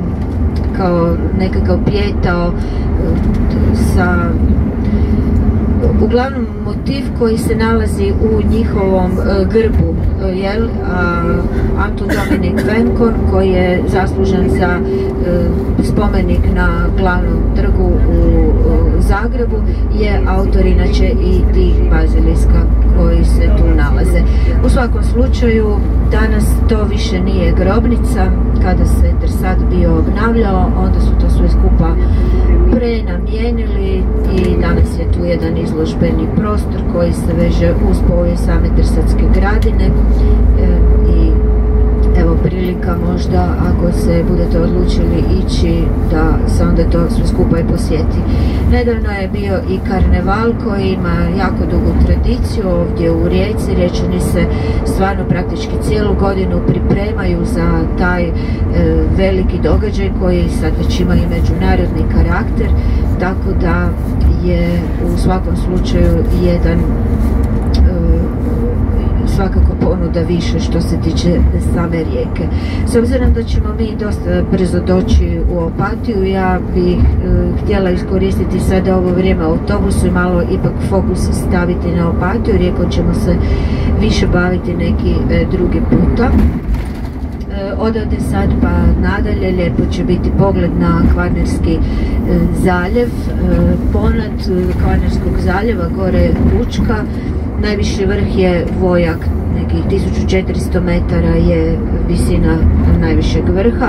kao nekakav pijetao sa uglavnom motiv koji se nalazi u njihovom uh, grbu, uh, jel, uh, Anton Dominik Venkon, koji je zaslužan za uh, spomenik na glavnom trgu u uh, Zagrebu, je autor inače i tih baziliska koji se tu nalaze. U svakom slučaju danas to više nije grobnica. Kada se Trsat bio obnavljao, onda su to sve skupa prenamijenili i danas je tu jedan izložbeni prostor koji se veže uz povijest same Trsatske gradine. E, i evo prilika možda ako se budete odlučili ići da se onda to sve skupa i posjeti. Nedavno je bio i karneval koji ima jako dugu tradiciju ovdje u Rijeci. Riječani se stvarno praktički cijelu godinu pripremaju za taj e, veliki događaj koji sad već ima i međunarodni karakter, tako da je u svakom slučaju jedan svakako ponuda više što se tiče same Rijeke. S obzirom da ćemo mi dosta brzo doći u Opatiju, ja bih e, htjela iskoristiti sada ovo vrijeme autobusu i malo ipak fokus staviti na Opatiju. Rijekom ćemo se više baviti neki e, drugi puta. odavde sad pa nadalje lijepo će biti pogled na Kvarnerski zaljev. Ponad Kvarnerskog zaljeva gore Učka, najviši vrh je Vojak, nekih tisuću četiristo metara je visina najvišeg vrha.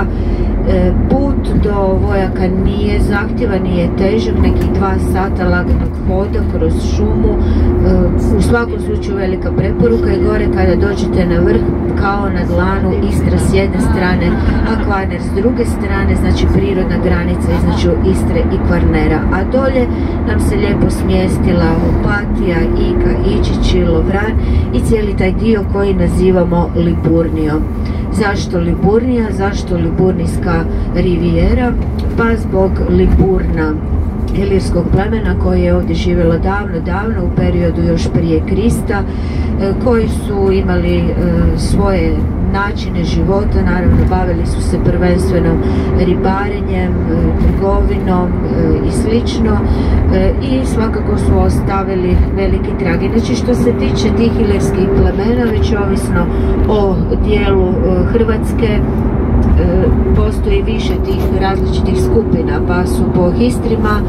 Put do Vojaka nije zahtjevan, nije težak, nekih dva sata laganog hoda kroz šumu. U svakom slučaju velika preporuka je gore kada dođete na vrh, kao na dlanu, Istra s jedne strane, a Kvarner s druge strane, znači prirodna granica između Istre i Kvarnera. A dolje nam se lijepo smjestila Opatija, Ika, Ičići, Lovran i cijeli taj dio koji nazivamo Liburnijom. Zašto Liburnija? Zašto Liburnijska rivijera? Pa zbog Liburna, ilirskog plemena koje je ovdje živjelo davno, davno u periodu još prije Krista, koji su imali svoje načine života, naravno bavili su se prvenstveno ribarenjem, trgovinom i slično, i svakako su ostavili veliki trag. Znači što se tiče tih ilirskih plemena, već ovisno o dijelu Hrvatske, postoji više tih različitih skupina, pa su po Histrima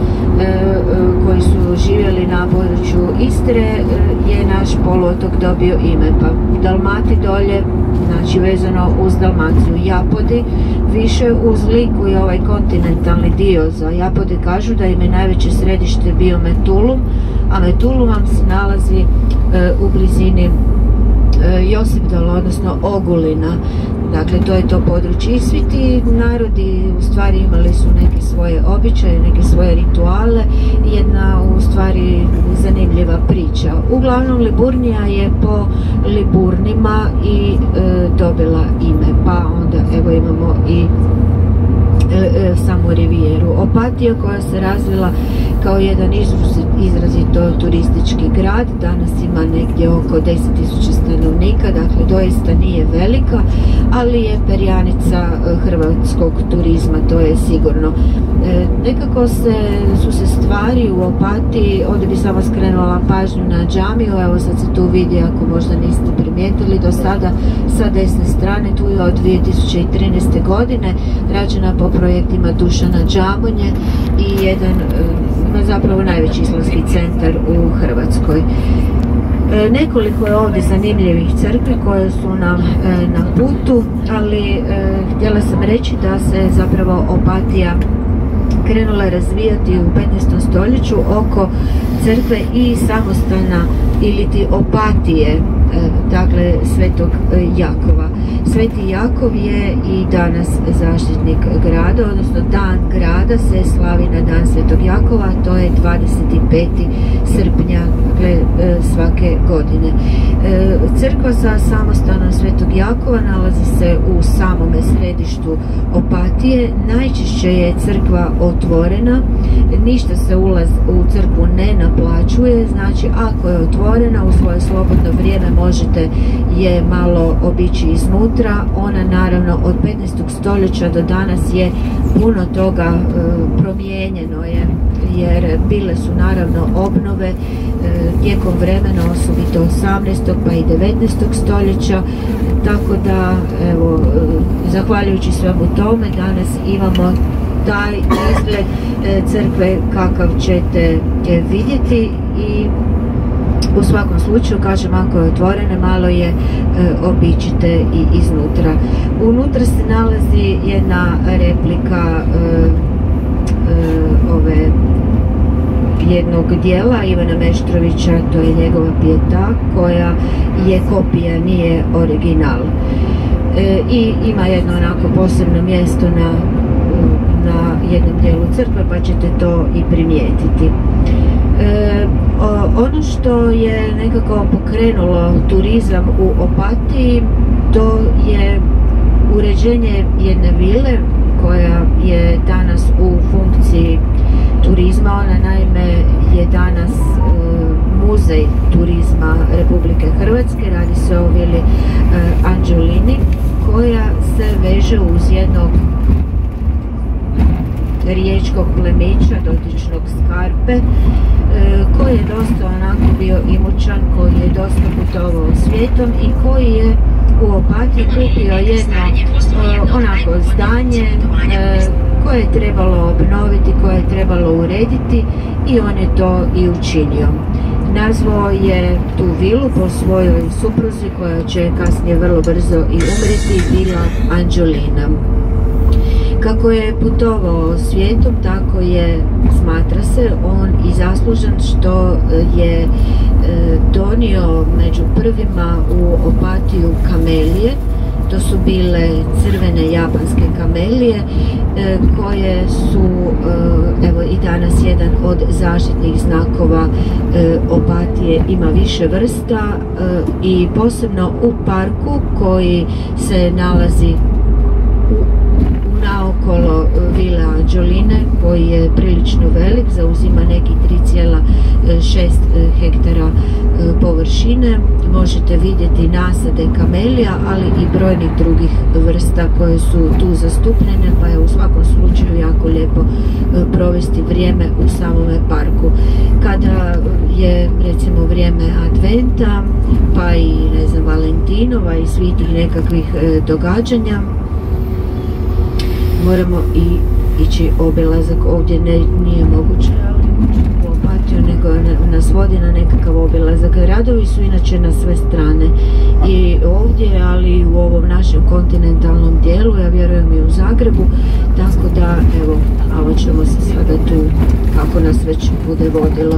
koji su živjeli na području Istre je naš poluotok dobio ime, pa Dalmati dolje, znači vezano uz Dalmaciju. Japodi više uz Liku i ovaj kontinentalni dio. Za Japode kažu da im je najveće središte bio Metulum, a Metulum vam se nalazi u blizini Josipdala, odnosno Ogulina. Dakle, to je to područje. I svi ti narodi u stvari imali su neke svoje običaje, neke svoje rituale, jedna u stvari zanimljiva priča. Uglavnom, Liburnija je po Liburnima i e, dobila ime, pa onda evo imamo i E, e, samu rivijeru. Opatija koja se razvila kao jedan izrazito turistički grad, danas ima negdje oko deset tisuća stanovnika, dakle doista nije velika, ali je perjanica hrvatskog turizma, to je sigurno. E, nekako se, su se stvari u Opatiji, ovdje bi samo skrenula pažnju na džamiju, evo sad se tu vidi ako možda niste primijetili do sada, sa desne strane, tu je od dvije tisuće trinaeste. godine, rađena po projektima Dušana Džabonje i jedan, zapravo najveći islamski centar u Hrvatskoj. E, nekoliko je ovdje zanimljivih crkvi koje su nam e, na putu, ali e, htjela sam reći da se zapravo Opatija krenula razvijati u petnaestom stoljeću oko crkve i samostana iliti Opatije, dakle Svetog Jakova. Sveti Jakov je i danas zaštitnik grada, odnosno dan grada se slavi na dan Svetog Jakova, to je dvadeset peti srpnja, dakle svake godine. Crkva sa samostanom Svetog Jakova nalazi se u samome središtu Opatije. Najčešće je crkva otvorena, ništa se ulaz u crkvu ne naplaćuje, znači ako je otvorena u svoje slobodno vrijeme možete je malo obići iznutra. Ona naravno od petnaestog stoljeća do danas je puno toga e, promijenjeno je, jer bile su naravno obnove e, tijekom vremena, osobito osamnaestog pa i devetnaestog stoljeća, tako da evo, e, zahvaljujući svemu tome danas imamo taj izgled e, crkve kakav ćete e, vidjeti. I u svakom slučaju, kažem, ako je otvorene, malo je e, običite i iznutra. Unutra se nalazi jedna replika e, e, ove jednog dijela Ivana Meštrovića, to je njegova Pieta, koja je kopija, nije original. E, I ima jedno onako posebno mjesto na, na jednom dijelu crkve, pa ćete to i primijetiti. E, o, ono što je nekako pokrenulo turizam u Opatiji, to je uređenje jedne vile koja je danas u funkciji turizma. Ona naime je danas e, muzej turizma Republike Hrvatske. Radi se o vili e, Anđelini koja se veže uz jednog riječkog plemića dotičnog Skarpe, e, koji je dosta onako bio imućan, koji je dosta putovao svijetom i koji je u Opatiji kupio jedno onako zdanje koje je trebalo obnoviti, koje je trebalo urediti i on je to i učinio. Nazvao je tu vilu po svojoj supruzi koja će kasnije vrlo brzo i umreti, Vila Anđelina. Kako je putovao svijetom, tako je, smatra se, on i zaslužan što je donio među prvima u Opatiju kamelije. To su bile crvene japanske kamelije koje su, evo i danas, jedan od zaštitnih znakova Opatije. Ima više vrsta i posebno u parku koji se nalazi naokolo Vile Anđeline, koji je prilično velik, zauzima neki tri zarez šest hektara površine. Možete vidjeti nasade kamelija, ali i brojnih drugih vrsta koje su tu zastupljene, pa je u svakom slučaju jako lijepo provesti vrijeme u samome parku. Kada je recimo vrijeme adventa, pa i ne znam, Valentinova i svih tih nekakvih događanja, moramo i ići obilazak. Ovdje ne, nije moguće u Opatiju, nego nas vodi na nekakav obilazak. Radovi su inače na sve strane i ovdje, ali i u ovom našem kontinentalnom dijelu, ja vjerujem i u Zagrebu, tako da evo, malo ćemo se sada tu, kako nas već bude vodilo.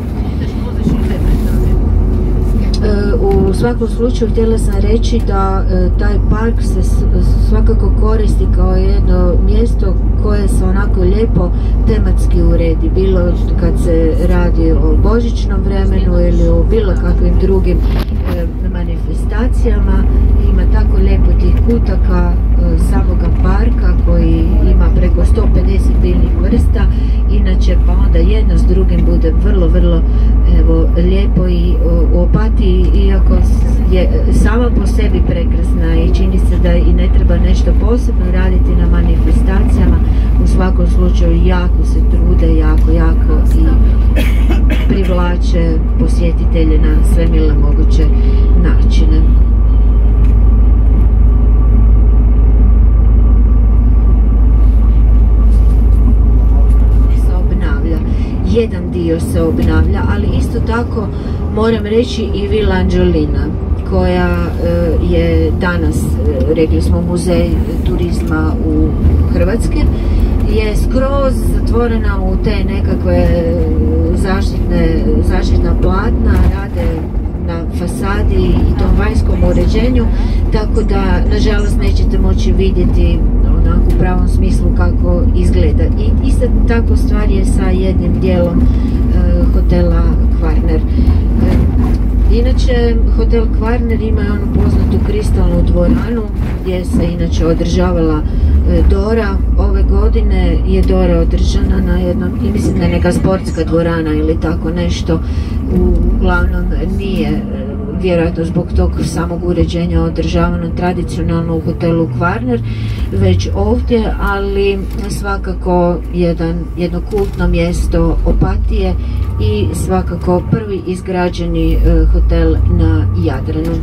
U svakom slučaju htjela sam reći da taj park se svakako koristi kao jedno mjesto koje se onako lijepo tematski uredi, bilo kad se radi o božićnom vremenu ili o bilo kakvim drugim manifestacijama. Ima tako lijepo tih kutaka samoga parka koji ima preko sto pedeset biljnih vrsta, inače pa onda jedno s drugim bude vrlo, vrlo evo, lijepo. I u Opatiji, iako je sama po sebi prekrasna i čini se da i ne treba nešto posebno raditi na manifestacijama, u svakom slučaju jako se trude, jako, jako i privlače posjetitelje na sve mile moguće načine. Jedan dio se obnavlja, ali isto tako moram reći i Vila Anđelina, koja je danas, rekli smo, muzej turizma u Hrvatske, je skroz zatvorena u te nekakve zaštitne, zaštitna platna, rade na fasadi i tom vanjskom uređenju, tako da nažalost nećete moći vidjeti onako u pravom smislu kako izgleda. I isto tako stvar je sa jednim dijelom e, hotela Kvarner. E, inače, hotel Kvarner ima onu poznatu kristalnu dvoranu gdje se inače održavala e, Dora. Ove godine je Dora održana na jednom, i mislim da je neka sportska dvorana ili tako nešto, uglavnom nije vjerojatno zbog tog samog uređenja održavano tradicionalno u hotelu Kvarner, već ovdje, ali svakako jedan, jedno kultno mjesto Opatije i svakako prvi izgrađeni uh, hotel na Jadranu.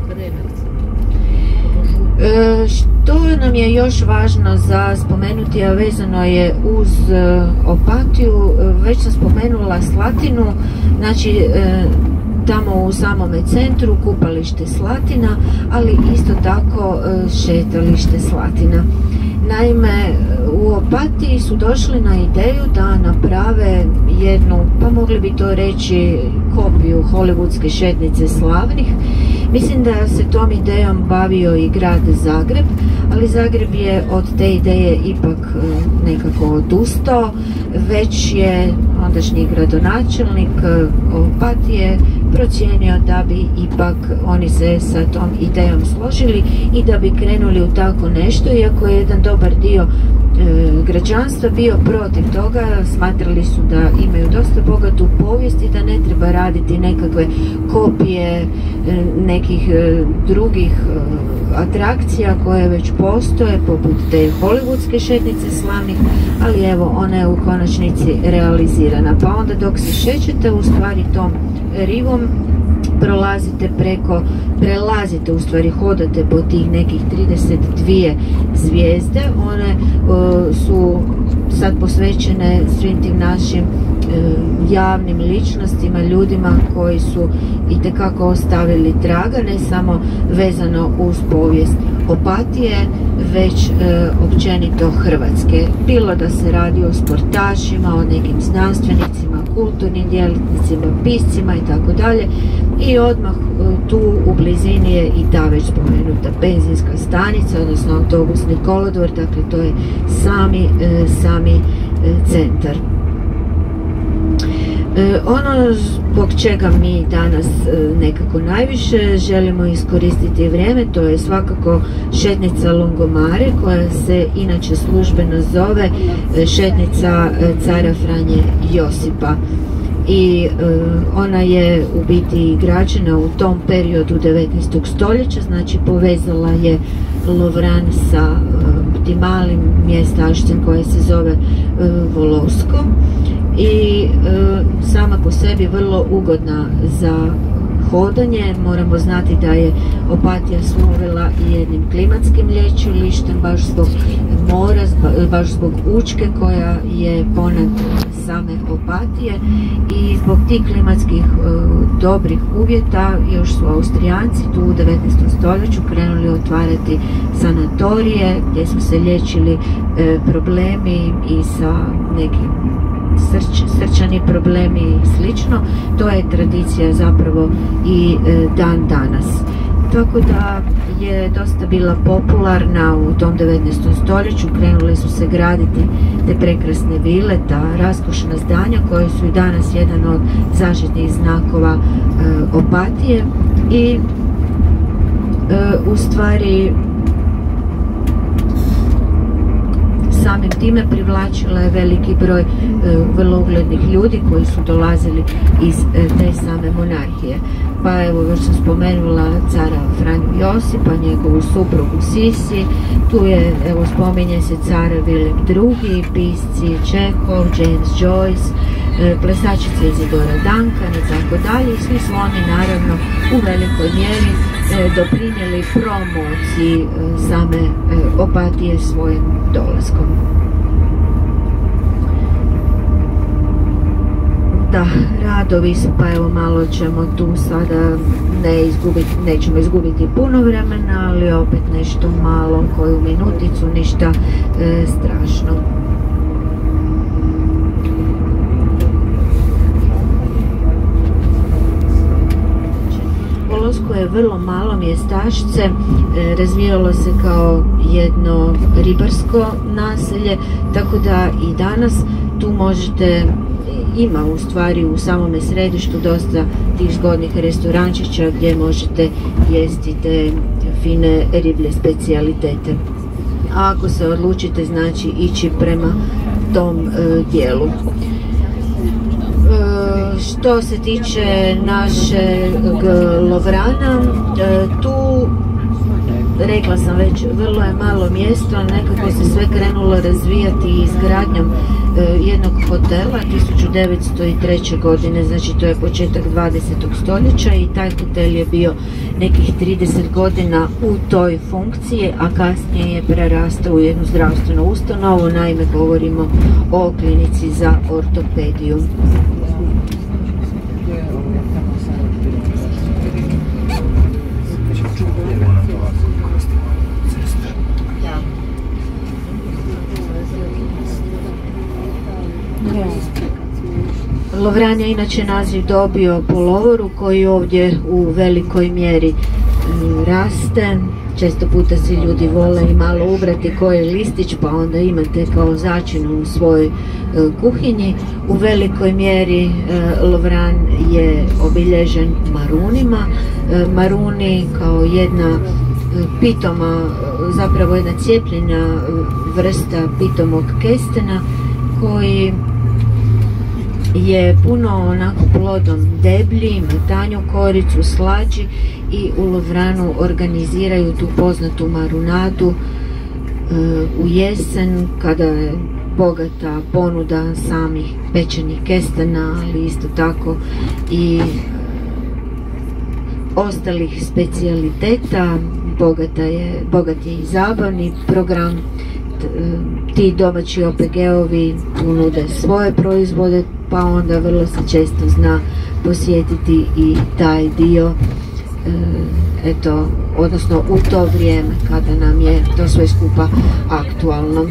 E, što nam je još važno za spomenuti, a vezano je uz uh, Opatiju, već sam spomenula Slatinu, znači uh, tamo u samome centru kupalište Slatina, ali isto tako šetalište Slatina. Naime, u Opatiji su došli na ideju da naprave jednu, pa mogli bi to reći, kopiju hollywoodske šetnice Slavnih. Mislim da se tom idejom bavio i grad Zagreb, ali Zagreb je od te ideje ipak nekako odustao, već je ondašnji gradonačelnik Opatije procijenio da bi ipak oni se sa tom idejom složili i da bi krenuli u tako nešto, iako je jedan dobar dio e, građanstva bio protiv toga. Smatrali su da imaju dosta bogatu povijest i da ne treba raditi nekakve kopije e, nekih e, drugih e, atrakcija koje već postoje, poput te hollywoodske šetnice Slavnih, ali evo, ona je u konačnici realizirana. Pa onda dok se šećete u stvari tom rivom, prolazite preko, prelazite u stvari, hodate po tih nekih trideset dvije zvijezde. One uh, su sad posvećene svim tim našim javnim ličnostima, ljudima koji su itekako ostavili traga, ne samo vezano uz povijest Opatije, već e, općenito Hrvatske. Bilo da se radi o sportašima, o nekim znanstvenicima, kulturnim djelatnicima, piscima i tako dalje. I odmah e, tu u blizini je i ta već spomenuta benzinska stanica, odnosno autobusni kolodvor, dakle to je sami, e, sami e, centar. E, ono zbog čega mi danas e, nekako najviše želimo iskoristiti vrijeme, to je svakako šetnica Lungomare, koja se inače službeno zove e, šetnica e, cara Franje Josipa. I e, ona je u biti građena u tom periodu devetnaestog stoljeća, znači povezala je Lovran sa e, tim malim mjestašcem koje se zove e, Volovsko. I e, sama po sebi vrlo ugodna za hodanje. Moramo znati da je Opatija sluvila i jednim klimatskim lječilištem, baš zbog mora, baš zbog Učke koja je ponad same Opatije, i zbog tih klimatskih e, dobrih uvjeta još su Austrijanci tu u devetnaestom stoljeću krenuli otvarati sanatorije gdje su se liječili e, problemi i sa nekim Srč, srčani problemi i slično. To je tradicija zapravo i e, dan danas. Tako da je dosta bila popularna u tom devetnaestom stoljeću, krenuli su se graditi te prekrasne vile, ta raskošna zdanja koje su i danas jedan od zaštitnih znakova e, Opatije i e, u stvari samim time privlačila je veliki broj e, vrlo uglednih ljudi koji su dolazili iz e, te same monarhije. Pa evo, već sam spomenula cara Franju Josipa, njegovu suprugu Sisi, tu je, evo, spominje se car Viljem drugi, pisci Čehov, James Joyce, e, plesačica Izidora Duncan i tako dalje. I svi su oni naravno u velikoj mjeri e, doprinijeli promociji e, same e, Opatije svojim dolaskom. Da, radovi su, pa evo malo ćemo tu sada ne izgubiti, nećemo izgubiti puno vremena, ali opet nešto malo, koju minuticu, ništa e, strašno. Volovsko je vrlo malo mjestašce, e, razvijalo se kao jedno ribarsko naselje, tako da i danas tu možete, ima u stvari u samome središtu dosta tih zgodnih restorančića gdje možete jesti te fine riblje specijalitete. A ako se odlučite, znači, ići prema tom e, dijelu. E, što se tiče našeg Lovrana, e, tu rekla sam već, vrlo je malo mjesto, nekako se sve krenulo razvijati izgradnjom e, jednog hotela tisuću devetsto treće. godine, znači to je početak dvadesetog stoljeća, i taj hotel je bio nekih trideset godina u toj funkciji, a kasnije je prerastao u jednu zdravstvenu ustanovu, naime govorimo o klinici za ortopediju. Lovran je inače naziv dobio po lovoru koji ovdje u velikoj mjeri raste. Često puta si ljudi vole i malo ubrati koji listić, pa onda imate kao začinu u svojoj kuhinji. U velikoj mjeri Lovran je obilježen marunima. Maruni kao jedna pitoma, zapravo jedna cijepljena vrsta pitomog kestena koji je puno onako plodom deblji, ima tanju koricu, slađi, i u Lovranu organiziraju tu poznatu marunadu e, u jesen kada je bogata ponuda samih pečenih kestena, ali isto tako i ostalih specijaliteta, bogata je, bogat je i zabavni program. Ti domaći O P G-ovi tu nude svoje proizvode, pa onda vrlo se često zna posjetiti i taj dio, eto, odnosno u to vrijeme kada nam je to sve skupa aktualno.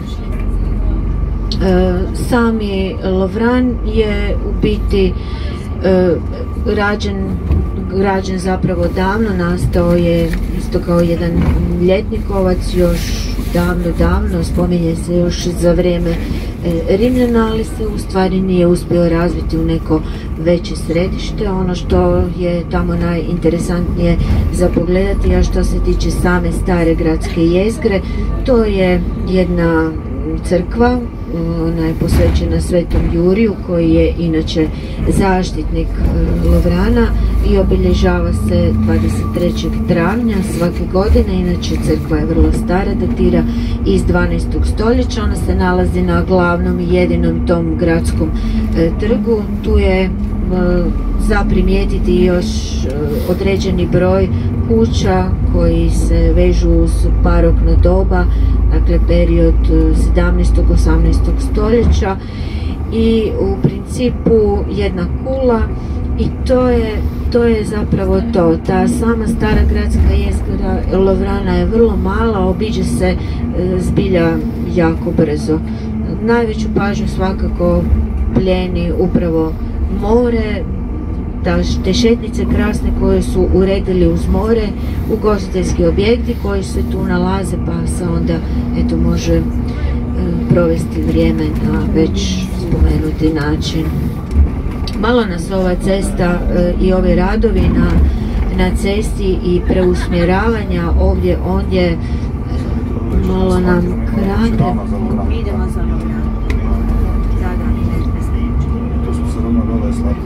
Sami Lovran je u biti rađen, rađen zapravo davno, nastao je isto kao jedan ljetnikovac još davno, davno, spominje se još za vrijeme Rimljana, ali se u stvari nije uspio razviti u neko veće središte. Ono što je tamo najinteresantnije za pogledati, a što se tiče same stare gradske jezgre, to je jedna crkva, ona je posvećena Svetom Juriju koji je inače zaštitnik Lovrana i obilježava se dvadeset trećeg travnja svake godine. Inače crkva je vrlo stara, datira iz dvanaestog stoljeća, ona se nalazi na glavnom i jedinom tom gradskom trgu. Tu je za primijetiti još određeni broj kuća koji se vežu uz barokno doba, dakle period sedamnaestog osamnaestog stoljeća, i u principu jedna kula, i to je, to je zapravo to. Ta sama stara gradska jezgra Lovrana je vrlo mala, obiđe se zbilja jako brzo. Najveću pažnju svakako plijeni upravo more, te šetnice krasne koje su uredili uz more, ugostiteljski objekti koji se tu nalaze, pa se onda eto može e, provesti vrijeme na već spomenuti način. Malo nas ova cesta e, i ovi radovi na, na cesti i preusmjeravanja ovdje ondje e, malo nam krate. Idemo za Lovran. Da, da, to su se doma dole slati.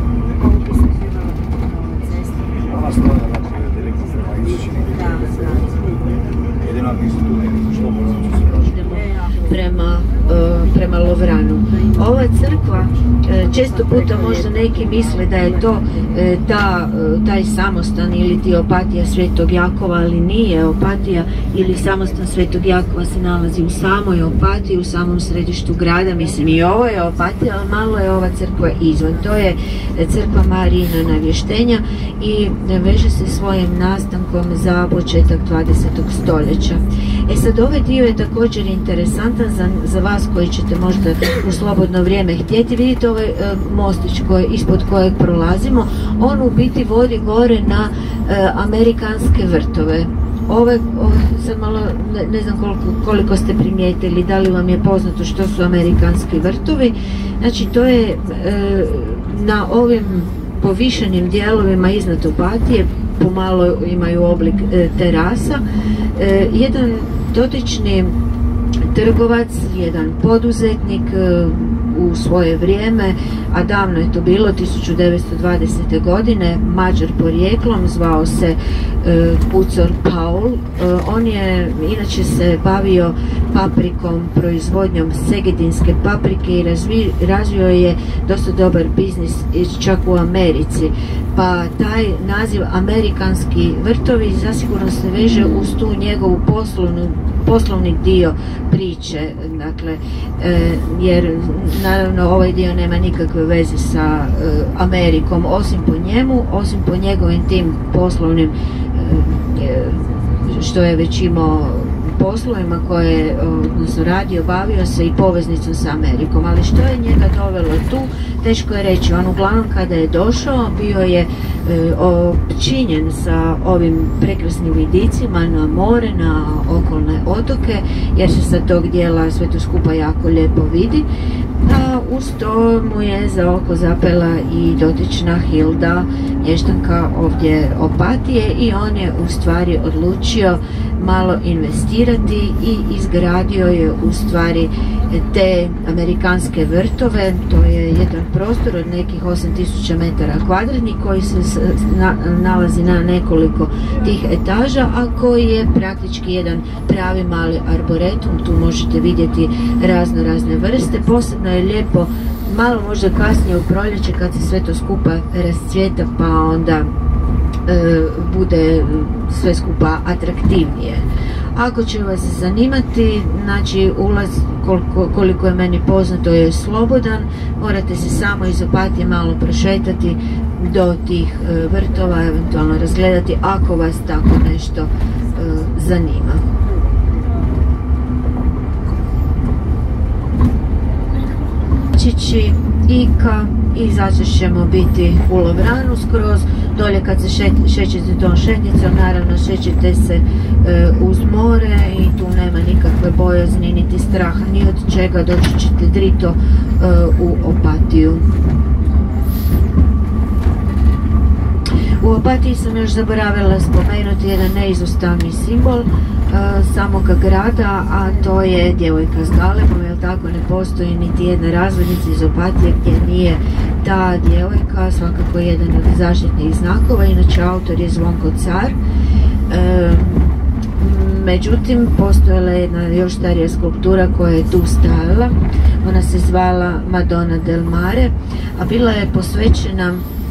Ona strana je direktno prema istočini. Da, da. Jedino ako su tu neki što možemo se vraći. Prema, uh, prema Lovranu. Ova crkva, uh, često puta možda neki misle da je to uh, ta, uh, taj samostan ili ti Opatija Svetog Jakova, ali nije. Opatija ili samostan Svetog Jakova se nalazi u samoj Opatiji, u samom središtu grada. Mislim, i ovo je Opatija, ali malo je ova crkva izvan. To je crkva Marijina Navještenja i veže se svojim nastankom za početak dvadesetog stoljeća. E sad, ovaj dio je također interesantan za, za vas koji ćete možda u slobodno vrijeme htjeti. Vidite ovaj e, mostić koji, ispod kojeg prolazimo, on u biti vodi gore na e, amerikanske vrtove. Ove, ove, sad malo, ne, ne znam koliko, koliko ste primijetili, da li vam je poznato što su amerikanski vrtovi. Znači, to je e, na ovim povišenim dijelovima iznad Opatije, pomalo imaju oblik e, terasa. E, jedan dotični trgovac, jedan poduzetnik e, u svoje vrijeme, a davno je to bilo, tisuću devetsto dvadesete godine, Mađar porijeklom, zvao se e, Pucor Paul. E, on je inače se bavio paprikom, proizvodnjom segedinske paprike i razvi, razvio je dosta dobar biznis čak u Americi. Pa taj naziv amerikanski vrtovi zasigurno se veže uz tu njegovu poslovnu, poslovni dio priče, dakle, e, jer naravno ovaj dio nema nikakve veze sa e, Amerikom, osim po njemu, osim po njegovim tim poslovnim e, što je već imao poslovima koje odnosno radio, bavio se i poveznicom sa Amerikom, ali što je njega dovelo tu, teško je reći. On uglavnom kada je došao bio je e, opčinjen sa ovim prekrasnim vidicima na more, na okolne otoke, jer se sa tog dijela sve to skupa jako lijepo vidi, a uz to mu je za oko zapela i dotična Hilda, mještanka ovdje Opatije, i on je u stvari odlučio malo investirati i izgradio je u stvari te amerikanske vrtove. To je jedan prostor od nekih osam tisuća metara kvadratnih koji se na, nalazi na nekoliko tih etaža, a koji je praktički jedan pravi mali arboretum. Tu možete vidjeti razno razne vrste. Posebno je lijepo malo možda kasnije u proljeće kad se sve to skupa rascvijeta, pa onda bude sve skupa atraktivnije. Ako će vas zanimati, znači ulaz koliko, koliko je meni poznato je slobodan, morate se samo iz Opatije malo prošetati do tih vrtova, eventualno razgledati ako vas tako nešto zanima. Čići, Ika i začas ćemo biti u Lovranu skroz. Dolje kad se še, šećete tom šetnicom, naravno šećete se e, uz more i tu nema nikakve bojazni niti straha ni od čega, doći ćete drito e, u Opatiju. U Opatiji sam još zaboravila spomenuti jedan neizostavni simbol e, samoga grada, a to je djevojka s galebom, jer tako ne postoji niti jedna razglednica iz Opatije gdje nije ta djevojka, svakako jedan od zaštitnih znakova, inače autor je Zvonko Car. E, međutim, postojala je jedna još starija skulptura koja je tu stajala, ona se zvala Madonna del Mare, a bila je posvećena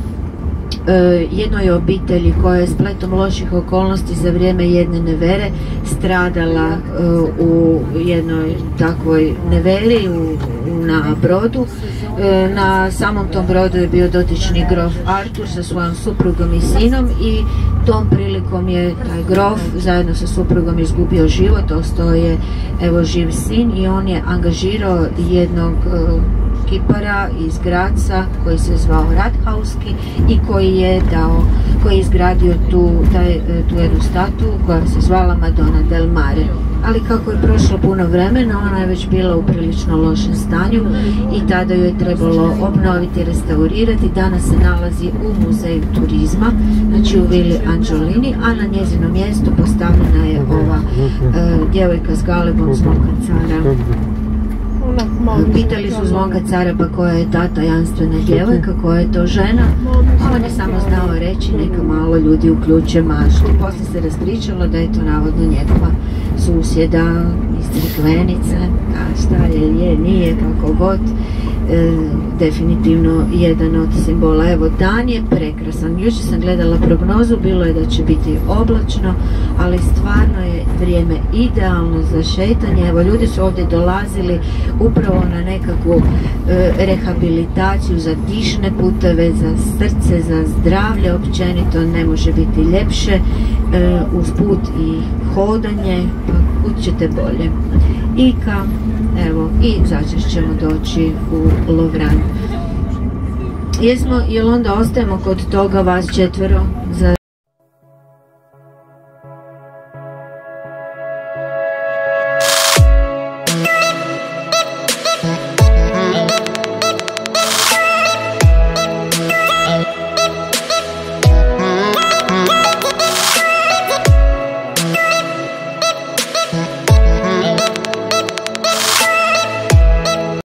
jednoj obitelji koja je spletom loših okolnosti za vrijeme jedne nevere stradala u jednoj takvoj neveri u, na brodu. Na samom tom brodu je bio dotični grof Artur sa svojom suprugom i sinom i tom prilikom je taj grof zajedno sa suprugom izgubio život, ostao je evo živ sin i on je angažirao jednog kipara iz Graca koji se zvao Rathauski i koji je dao, koji je izgradio tu, taj, tu jednu statu koja se zvala Madonna del Mare. Ali kako je prošlo puno vremena, ona je već bila u prilično lošem stanju i tada ju je trebalo obnoviti i restaurirati. Danas se nalazi u muzeju turizma, znači u Vili Anđolini, a na njezinom mjestu postavljena je ova uh, djevojka s galebom Zvonka Cara. Pitali su Zvonka Cara pa koja je ta tajanstvena djevojka, koja je to žena, a on je samo znao reći neka malo ljudi uključe maštu. Poslije se raspričalo da je to navodno njegova susjeda iz Crikvenice, a šta je, je, nije, kako god. E, definitivno jedan od simbola. Evo, dan je prekrasan. Jučer sam gledala prognozu, bilo je da će biti oblačno, ali stvarno je vrijeme idealno za šetanje. Evo, ljudi su ovdje dolazili upravo na nekakvu e, rehabilitaciju za dišne puteve, za srce, za zdravlje općenito, ne može biti ljepše. E, uz put i hodanje, pa kud ćete bolje. Ika, evo, i začas ćemo doći u Lovran. Jesmo, jel onda ostajemo kod toga vas četvero?